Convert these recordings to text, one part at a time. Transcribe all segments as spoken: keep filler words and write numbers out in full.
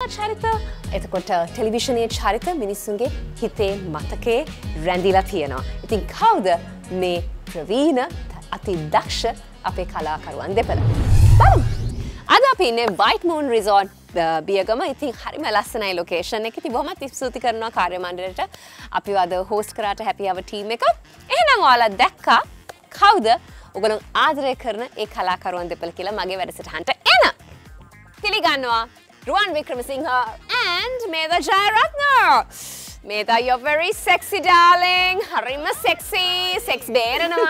චරිත එතකොට ටෙලිවිෂනයේ චරිත මිනිස්සුන්ගේ හිතේ මතකයේ රැඳිලා තියෙනවා. ඉතින් කවුද මේ ප්‍රවීණ අති දක්ෂ අපේ කලාකරුවන් දෙපළ? බලමු. අද අපි ඉන්නේ White Moon Resort බියගම. ඉතින් හරිම ලස්සනයි ලොකේෂන් එක. ඉතින් බොහොමත් ස්තුති කරනවා කාර්ය මණ්ඩලයට අපිව අද හෝස්ට් කරාට happy hour team එක. එහෙනම් ඔයාලා දැක්කා කවුද ඔයගොල්ලෝ ආදරය කරන ඒ කලාකරුවන් දෙපළ කියලා මගේ වැඩසටහනට එන. පිළිගන්නවා Ruwan Wickramasinghe and Medha Jayaratne. Medha, you're very sexy, darling. Harima sexy. Sex beranama.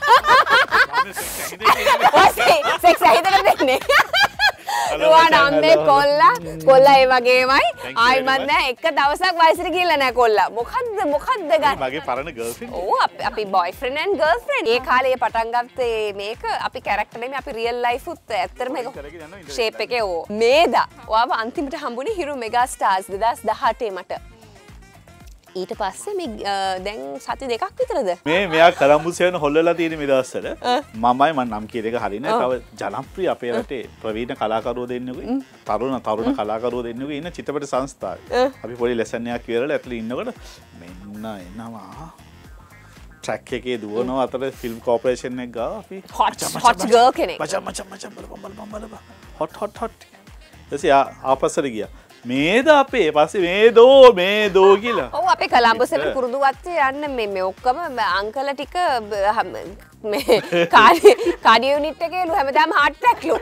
What's it? Sex ahidana denne. Ruwan amme kolla. Kolla e wagemai. Ai manna ekka dawasak wayasata gilla naha kolla. Mokadda mokadda ganne. Mage parana girlfriend. Oh, api boyfriend and girlfriend. ඒ කාලේ පටන් ගත්තේ මේක අපි character නෙමෙයි අපි real life උත් ඇත්තටම ඒක ෂේප් එකේ ඕ. මේදා. ඔයාව අන්තිමට හම්බුනේ හිරු මෙගා ස්ටාර්ස් දෙදාස් දහඅටේ මට. ඊට පස්සේ මේ දැන් සති දෙකක් විතරද මේ මෙයා කලම්බුසයන හොල්ලලා තියෙන මේ දවස්වල මමයි මම නම් කියන එක හරිනේ තව ජනප්‍රිය අපේ රටේ ප්‍රවීණ කලාකරුවෝ දෙන්නෙකුයි තරුණ තරුණ කලාකරුවෝ දෙන්නෙකුයි ඉන්න චිත්‍රපට සංස්ථාවේ අපි පොඩි ලෙසන් එකක් කියවලා ඇතුළේ ඉන්නකොට මෙන්න එනවා ට්‍රැක් එකේ දුවනවා අතර ෆිල්ම් කෝපරේෂන් එක ගාව අපි හොට් හොට් ගර්ල් කෙනෙක් මචං මචං මචං බලපන් බලපන් බලපන් හොට් හොට් හොට් ඊටසේ ආපස්සට ගියා මේද අපේ පස්සේ මේ දෝ මේ දෝ කියලා. ඔව් අපේ කොලම්බස්වල කුරුදු වත්තේ යන්න මේ මේ ඔක්කොම අංකල ටික මේ කාඩියෝ යුනිට් එකේ ලු හැමදාම හાર્ට් ඇටැක් ලු.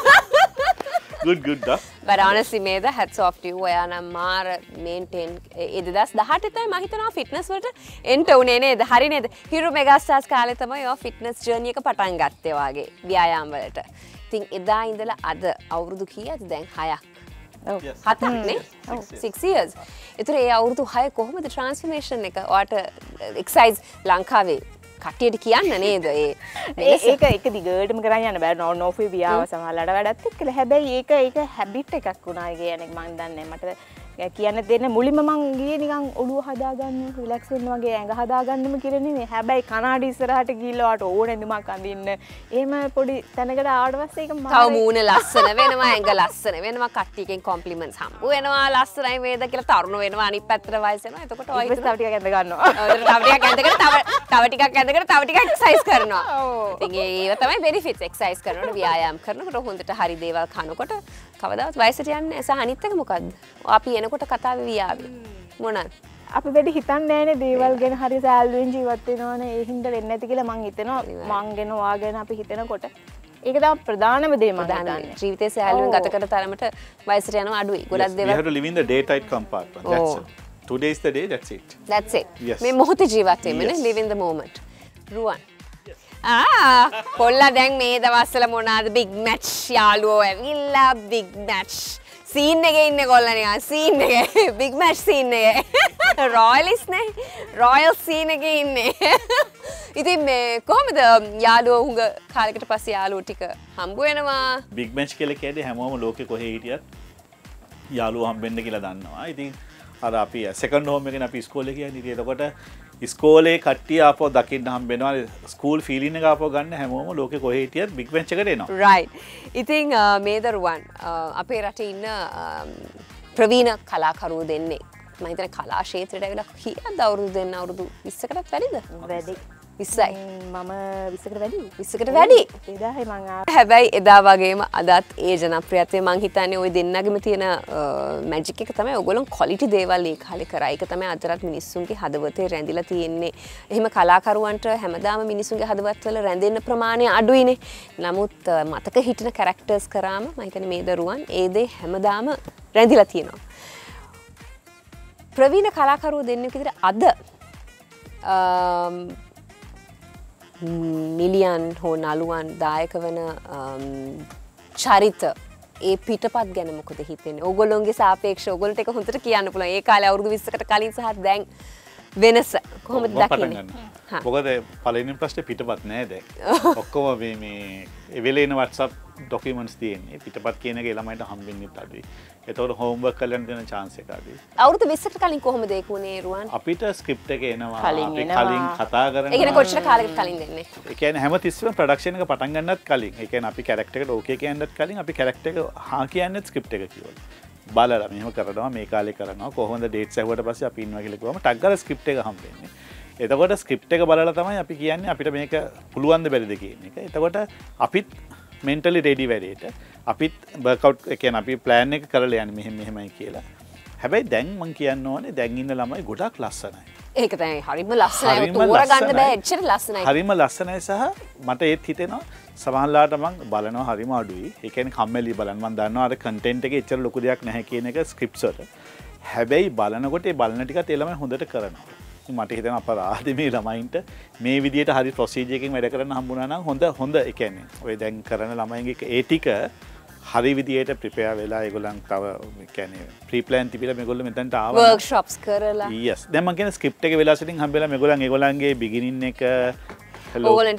good good da. But honestly Medha, hats off to you. ඔයා නම් මාර maintain ඒ දෙදාස් දහඅටේ තමයි මම හිතනවා ෆිට්නස් වලට එන්ට උනේ නේද? හරි නේද? හිරු මෙගා ස්ටාර්ස් කාලේ තමයි ඔයා ෆිට්නස් ජර්නි එක පටන් ගත්තේ වාගේ ව්‍යායාම වලට. ඉතින් එදා ඉඳලා අද අවුරුදු කීයද දැන් හයක්. හතක් නේ six years. ඒතර ඒ අවුරුදු හය කොහොමද ට්‍රාන්ස්ෆර්මේෂන් එක ඔයාට එක්සයිස් ලංකාවේ කට්ටියට කියන්න නේද ඒ ඒක ඒක දිගටම කරන් යන්න බෑ නෝ නෝ ෆිවියාව සමහරලාට වැඩත් එක්කලා හැබැයි ඒක ඒක හැබිට් එකක් වුණා කියන්නේ මම දන්නේ මට කියන්න දෙන්න මුලින්ම මං ගියේ නිකන් ඔළුව හදාගන්න රිලැක්ස් වෙන්න වගේ ඇඟ හදාගන්නම කියලා නෙමෙයි හැබැයි කනාඩි ඉස්සරහට ගිහලා වාට ඕනේ නිමක් අඳින්න එහෙම පොඩි තැනකට ආවට පස්සේ ඒක මම තව මූණ ලස්සන වෙනවා ඇඟ ලස්සන වෙනවා කට්ටියකින් කොම්ප්ලිමන්ට්ස් හම්බ වෙනවා ලස්සනයි වේද කියලා තරුණ වෙනවා අනිත් පැත්තට වයස වෙනවා එතකොට ඔය තව ටිකක් ඇඳ ගන්නවා තව ටිකක් ඇඳගෙන තව තව ටිකක් ඇඳගෙන තව ටිකක් එක්සර්සයිස් කරනවා ඉතින් ඒව තමයි බෙනිෆිට්ස් එක්සර්සයිස් කරනකොට ව්‍යායාම කරනකොට හොඳට හරි දේවල් කනකොට කවදාවත් වයසට යන්නේ නැහැ සහ අනිත් එක මොකද්ද අපි එනකොට කතාවේ වියාවේ මොනවාද අපි වැඩි හිතන්නේ නැහැනේ දේවල් ගැන හරි සෑල්ලුවෙන් ජීවත් වෙනවනේ ඒ හින්දා වෙන්නේ නැති කියලා මං හිතනවා මං ගැන ඔයා ගැන අපි හිතනකොට ඒක තමයි ප්‍රධානම දේ මම හිතන්නේ ජීවිතේ සෑල්ලුවෙන් ගත කරන තරමට වයසට යනවා අඩුයි ගොඩක් දේවල් we have to live in the day tight compartment that's it today is the day that's it that's it මේ මොහොතේ ජීවත් වෙන්නේ live in the moment රුවන් ආ කොල්ලා දැන් මේ දවස්වල මොනවාද big match යාළුවෝ ඇවිල්ලා big match සීන් එකේ ඉන්නේ කොල්ලා නිකන් සීන් එකේ big match සීන් එකේ රොයලිස් නේ රොයල් සීන් එකේ ඉන්නේ ඉතින් මේ කොහමද යාළුවෝ හුඟ කාලයකට පස්සේ යාළුවෝ ටික හම්බ වෙනවා big match කියලා කියන්නේ හැමෝම ලෝකේ කොහේ හිටියත් යාළුවෝ හම්බෙන්න කියලා දන්නවා ඉතින් අර අපි සෙකන්ඩ් හෝම් එකේ අපි ඉස්කෝලේ කියන්නේ ඉතින් එතකොට ඉස්කෝලේ කට්ටිය ආපහු දකින්න හම්බ වෙනවා ස්කූල් ෆීලින් එක ආපහු ගන්න හැමෝම ලෝකේ කොහේ හිටියත් big match එකට එනවා right ඉතින් මේ දරුවන් අපේ රටේ ඉන්න ප්‍රවීණ කලාකරුවෝ දෙන්නේ මම හිතන්නේ කලා ක්ෂේත්‍රයට ඇවිල්ලා කීයක්ද අවුරුදු දෙන්න අවුරුදු විස්සකටත් වැඩිද වැඩි විස්සයි මම විස්සකට වැඩි විස්සකට වැඩි එදායි මං හැබැයි එදා වගේම අදත් ඒ ජනප්‍රියත්වය මං හිතන්නේ ওই දෙන්නගෙම තියෙන මැජික් එක තමයි ඔයගොල්ලෝ ක්වොලිටි දේවල් ඒ කාලේ කරා. ඒක තමයි අදටත් මිනිස්සුන්ගේ හදවතේ රැඳිලා තියෙන්නේ. එහෙම කලාකරුවන්ට හැමදාම මිනිස්සුන්ගේ හදවත්වල රැඳෙන්න ප්‍රමාණය අඩුයිනේ. නමුත් මතක හිටින කැරක්ටර්ස් කරාම මම හිතන්නේ මේ දරුවන් ඒ දේ හැමදාම රැඳිලා තියෙනවා. ප්‍රවීණ කලාකරුවෝ දෙන්නෙක් විදිහට අද මිලියන් හෝ නළුවන් දායක වන චරිත ඒ පිටපත් ගැන මොකද හිතෙන්නේ? ඕගොල්ලෝගේ සාපේක්ෂව ඕගොල්ලන්ට ඒක හොඳට කියන්න පුළුවන්. ඒ කාලේ අවුරුදු විස්සකට කලින් සහ දැන් වෙනස කොහොමද දකින්නේ? මොකද පළවෙනි ප්‍රශ්නේ පිටපත් නෑ දැන්. ඔක්කොම මේ මේ එවෙලේන WhatsApp ඩොකියුමන්ට්ස් තියෙන්නේ. පිටපත් කියන එක ළමයින්ට හම්බෙන්නේ අඩුයි. ඒතකොට හෝම්වර්ක් කරන්න දෙන chance එක අඩුයි. අවුරුදු විස්සකට කලින් කොහොමද ඒක උනේ රුවන්? අපිට ස්ක්‍රිප්ට් එක එනවා. අපි කලින් කතා කරනවා. ඒ කියන්නේ කොච්චර කාලයකට කලින් දෙන්නේ? ඒ කියන්නේ හැමතිස්සෙම ප්‍රොඩක්ෂන් එක පටන් ගන්නත් කලින්. ඒ කියන්නේ අපි කැරක්ටර් එකට ඕකේ කියන්නත් කලින් අපි කැරක්ටර් එක හා කියන්නේ ස්ක්‍රිප්ට් එක කියවල. බලලා මෙහෙම කරනවා මේ කාලේ කරනවා කොහොමද ඩේට්ස් ඇහුවට පස්සේ අපි ඉන්නවා කියලා කිව්වම ටක් ගාලා ස්ක්‍රිප්ට් එක හම්බ වෙන්නේ. එතකොට ස්ක්‍රිප්ට් එක බලලා තමයි අපි කියන්නේ අපිට මේක පුළුවන්ද බැරිද කියන එක. එතකොට අපිත් mentally ready වැඩේට අපිත් workout ඒ කියන්නේ අපි plan එක කරලා යන්නේ මෙහෙම මෙහෙමයි කියලා. හැබැයි දැන් මම කියන්න ඕනේ දැන් ඉන්න ළමයි ගොඩක් ලස්සනයි. ඒක තමයි හරිම ලස්සනයි. තෝර ගන්න බෑ එච්චර ලස්සනයි. හරිම ලස්සනයි සහ මට ඒත් හිතෙනවා සමහරලාට මම බලනවා හරිම අඩුයි. ඒ කියන්නේ කම්මැලි බලන්න මම දන්නවා අර කන්ටෙන්ට් එකේ එච්චර ලොකු දෙයක් නැහැ කියන එක ස්ක්‍රිප්ට්ස් වල. හැබැයි බලනකොට ඒ බලන ටිකත් ඒ ළමයි හොඳට කරනවා. මට හිතෙනවා අපරාධ මේ ළමයින්ට මේ විදියට හරි ප්‍රොසීජර් එකකින් වැඩ කරන්න හම්බුනා නම් හොඳ හොඳ ඒ කියන්නේ ඔය දැන් කරන ළමයින්ගේ ඒ ටික හරි විදියට ප්‍රිපෙයාර් වෙලා ඒගොල්ලන් තව ඒ කියන්නේ ප්‍රී ප්ලෑන් තිබිලා මේගොල්ලෝ මෙතනට ආවා වර්ක්ෂොප්ස් කරලා yes දැන් මම කියන්නේ ස්ක්‍රිප්ට් එක වෙලාසිටින් හම්බෙලා මේගොල්ලන් ඒගොල්ලන්ගේ බිගිනින් එක ඕගොල්ලන්ට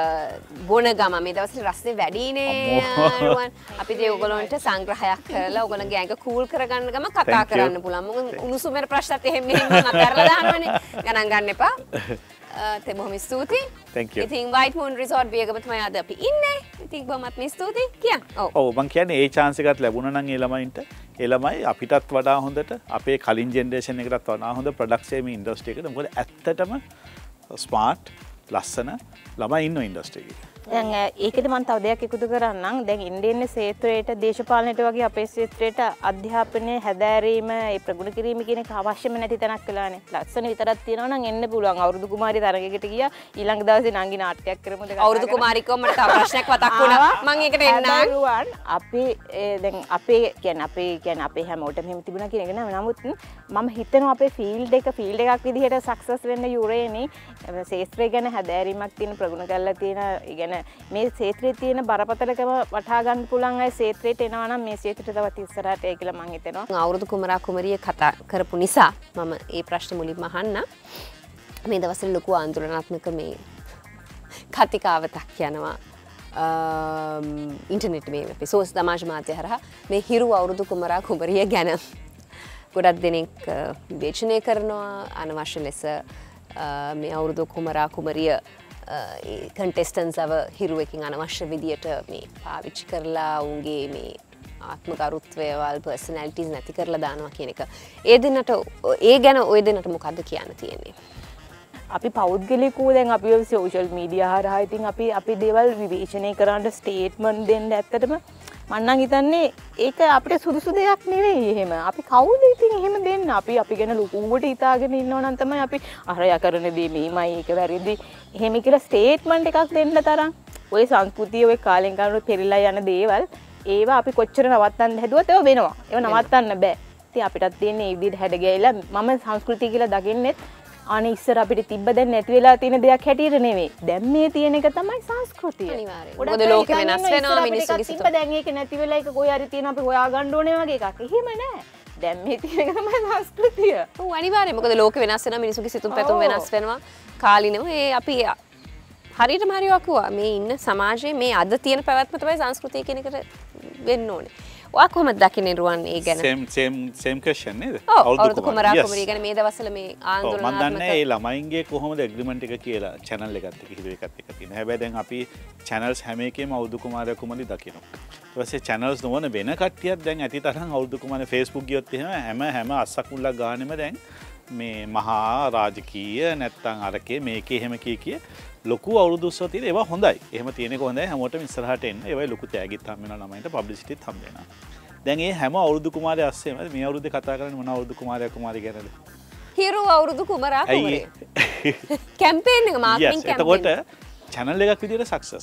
බොන ගම මේ දවස්වල රස්නේ වැඩිනේ අරුවන් අපි ඒ ඕගොල්ලන්ට සංග්‍රහයක් කරලා ඕගොල්ලන්ගේ ඇඟ කූල් කරගන්න ගම කතා කරන්න පුළුවන් මොකද උණුසුමේ ප්‍රශ්නත් එහෙම මෙහෙම නතරලා දානවනේ ගණන් ගන්න එපා තේ බොහොම ස්තුතියි thank you ඉතින් White Moon Resort වියගම තමයි අද අපි ඉන්නේ ඉතින් බොහොමත් මේ ස්තුතියි කියන්න ඔව් ඔව් මම කියන්නේ ඒ chance එකත් ලැබුණා නම් ඒ ළමයින්ට ඒ ළමයි අපිටත් වඩා හොඳට අපේ කලින් ජෙනරේෂන් එකටත් වඩා හොඳ ප්‍රොඩක්ට්ස් මේ ඉන්ඩස්ට්‍රි එකට මොකද ඇත්තටම ස්මාර්ට් ලස්සන ළමයි ඉන්න ඉන්ඩස්ට්‍රි එකේ. දැන් ඒකෙද මම තව දෙයක් එකතු කරන්නම්. දැන් ඉන්දියන් ක්ෂේත්‍රයට දේශපාලනයට වගේ අපේ ක්ෂේත්‍රයට අධ්‍යාපනය හැදෑරීම ඒ ප්‍රගුණ කිරීම කියන එක අවශ්‍යම නැති තැනක් වෙලානේ. ලස්සන විතරක් තියනවා නම් එන්න පුළුවන්. අවුරුදු කුමාරි තරගයකට ගියා ඊළඟ දවසේ නංගි නාට්‍යයක් කරමුද කතා අවුරුදු කුමාරිකව මට තව ප්‍රශ්නයක් මතක් වුණා. මම ඒකට එන්නම්. අපේ දැන් අපේ කියන්නේ අපේ කියන්නේ අපේ හැමෝටම එහෙම තිබුණා කියන එක නෑ. නමුත් මම හිතනවා අපේ ෆීල්ඩ් එක ෆීල්ඩ් එකක් විදිහට සක්සස් වෙන්න යුරේනේ ක්ෂේත්‍රය ගැන හැදෑරීමක් තියෙන ප්‍රගුණ කරලා තියෙන ඉගෙන මේ ක්ෂේත්‍රයේ තියෙන බරපතලකම වටහා ගන්න පුළුවන් අය ක්ෂේත්‍රයට එනවා නම් මේ ක්ෂේත්‍රය තවත් ඉස්සරහට එයි කියලා මම හිතනවා. අවුරුදු කුමරා කුමරිය කතා කරපු නිසා මම ඒ ප්‍රශ්නේ මුලින්ම අහන්න. මේ දවස්වල ලොකු ආందోලනාත්මක මේ කතිකාවතක් යනවා. ඉන්ටර්නෙට් මේ අපේ සෝස් සමාජ මාධ්‍ය හරහා මේ හිරු අවුරුදු කුමරා කුමරිය ගැන ගොඩක් දෙනෙක් විවේචනය කරනවා අනවශ්‍ය ලෙස මේ අවුරුදු කුමරා කුමරිය කන්ටෙස්ටන්ස්ව හිරුවකින් අනවශ්‍ය විදියට මේ පාවිච්චි කරලා උන්ගේ මේ ආත්ම ගරුත්වයවල් පර්සනැලිටිස් නැති කරලා දානවා කියන එක. ඒ දෙන්නට ඒ ගැන ඔය දෙන්නට මොකද්ද කියන්න තියෙන්නේ? අපි පෞද්ගලිකව දැන් අපි සෝෂල් මීඩියා හරහා ඉතින් අපි අපි දේවල් විවේචනය කරන්න ස්ටේට්මන්ට් දෙන්න ඇත්තටම මම නම් හිතන්නේ ඒක අපිට සුදුසු දෙයක් නෙවෙයි එහෙම. අපි කවුද ඉතින් එහෙම දෙන්න? අපි අපි ගැන ලොකුවට හිතාගෙන ඉන්නව නම් තමයි අපි අරයා කරන දේ මෙහිමයි ඒක වැරදි. එහෙම කියලා ස්ටේට්මන්ට් එකක් දෙන්න තරම් ওই සංස්කෘතිය ওই කාලෙන් කාලට පෙරලා යන දේවල් ඒවා අපි කොච්චර නවත්තන්න හැදුවත් ඒවා වෙනවා. ඒවා නවත්තන්න බෑ. ඉතින් අපිටත් තියෙන්නේ මේ විදිහට හැඩ ගැහිලා මම සංස්කෘතිය කියලා දකින්නෙත් අනේ ඉස්සර අපිට තිබ්බ දැන් නැති වෙලා තියෙන දෙයක් හැටියට නෙවෙයි. දැන් මේ තියෙන එක තමයි සංස්කෘතිය. අනිවාර්යයෙන්. මොකද ලෝකෙ වෙනස් වෙනවා මිනිස්සුගේ සිත. දැන් ඒක නැති වෙලා ඒක කොහේ හරි තියෙනවා අපි හොයා ගන්න ඕනේ වගේ එකක්. එහෙම නෑ. දැන් මේ තියෙන එක තමයි සංස්කෘතිය. ඔව් අනිවාර්යයෙන්. මොකද ලෝකෙ වෙනස් වෙනවා මිනිස්සුගේ සිතුම් පැතුම් වෙනස් වෙනවා. කාලිනව ඒ අපි හරියටම හරියව කිව්වා මේ ඉන්න සමාජයේ මේ අද තියෙන පැවැත්ම තමයි සංස්කෘතිය කියන එකට වෙන්න ඕනේ. ඔයා කොහොමද දකින්නේ රුවන් ඒ ගැන? same same same question නේද? අවුරුදු කුමරා කුමරිය ගැන මේ දවස්වල මේ ආందోලනාත්මක මම දන්නේ ඒ ළමයින්ගේ කොහොමද ඇග්‍රීමන්ට් එක කියලා channel එකත් එක්ක හිතුව එකත් එක්ක තියෙන. හැබැයි දැන් අපි channels හැම එකේම අවුරුදු කුමාරයා කුමරි දකිනවා. ඊට පස්සේ channels නොවන වෙන කට්ටියක් දැන් ඇති තරම් අවුරුදු කුමාරයා Facebook ගියොත් එහෙම හැම හැම අස්සකුල්ලක් ගානෙම දැන් මේ මහා රාජකීය නැත්තම් අරකේ මේකේ එහෙම කී කිය ලොකු අවුරුදු උත්සව තියෙන ඒවා හොඳයි. එහෙම තියෙන එක හොඳයි. හැමෝටම ඉස්සරහට එන්න. ඒවයි ලොකු තෑගිත් හම් වෙනවා ළමයින්ට පබ්ලිසිටිත් හම් වෙනවා. දැන් ඒ හැම අවුරුදු කුමාරයා අස්සෙම මේ අවුරුද්දේ කතා කරන්නේ මොන අවුරුදු කුමාරයා කුමාරි ගැනද? හිරු අවුරුදු කුමරා කුමරිය. කැම්පේන් එක මාකටිං කැම්පේන්. එතකොට channel එකක් විදියට සක්සස්.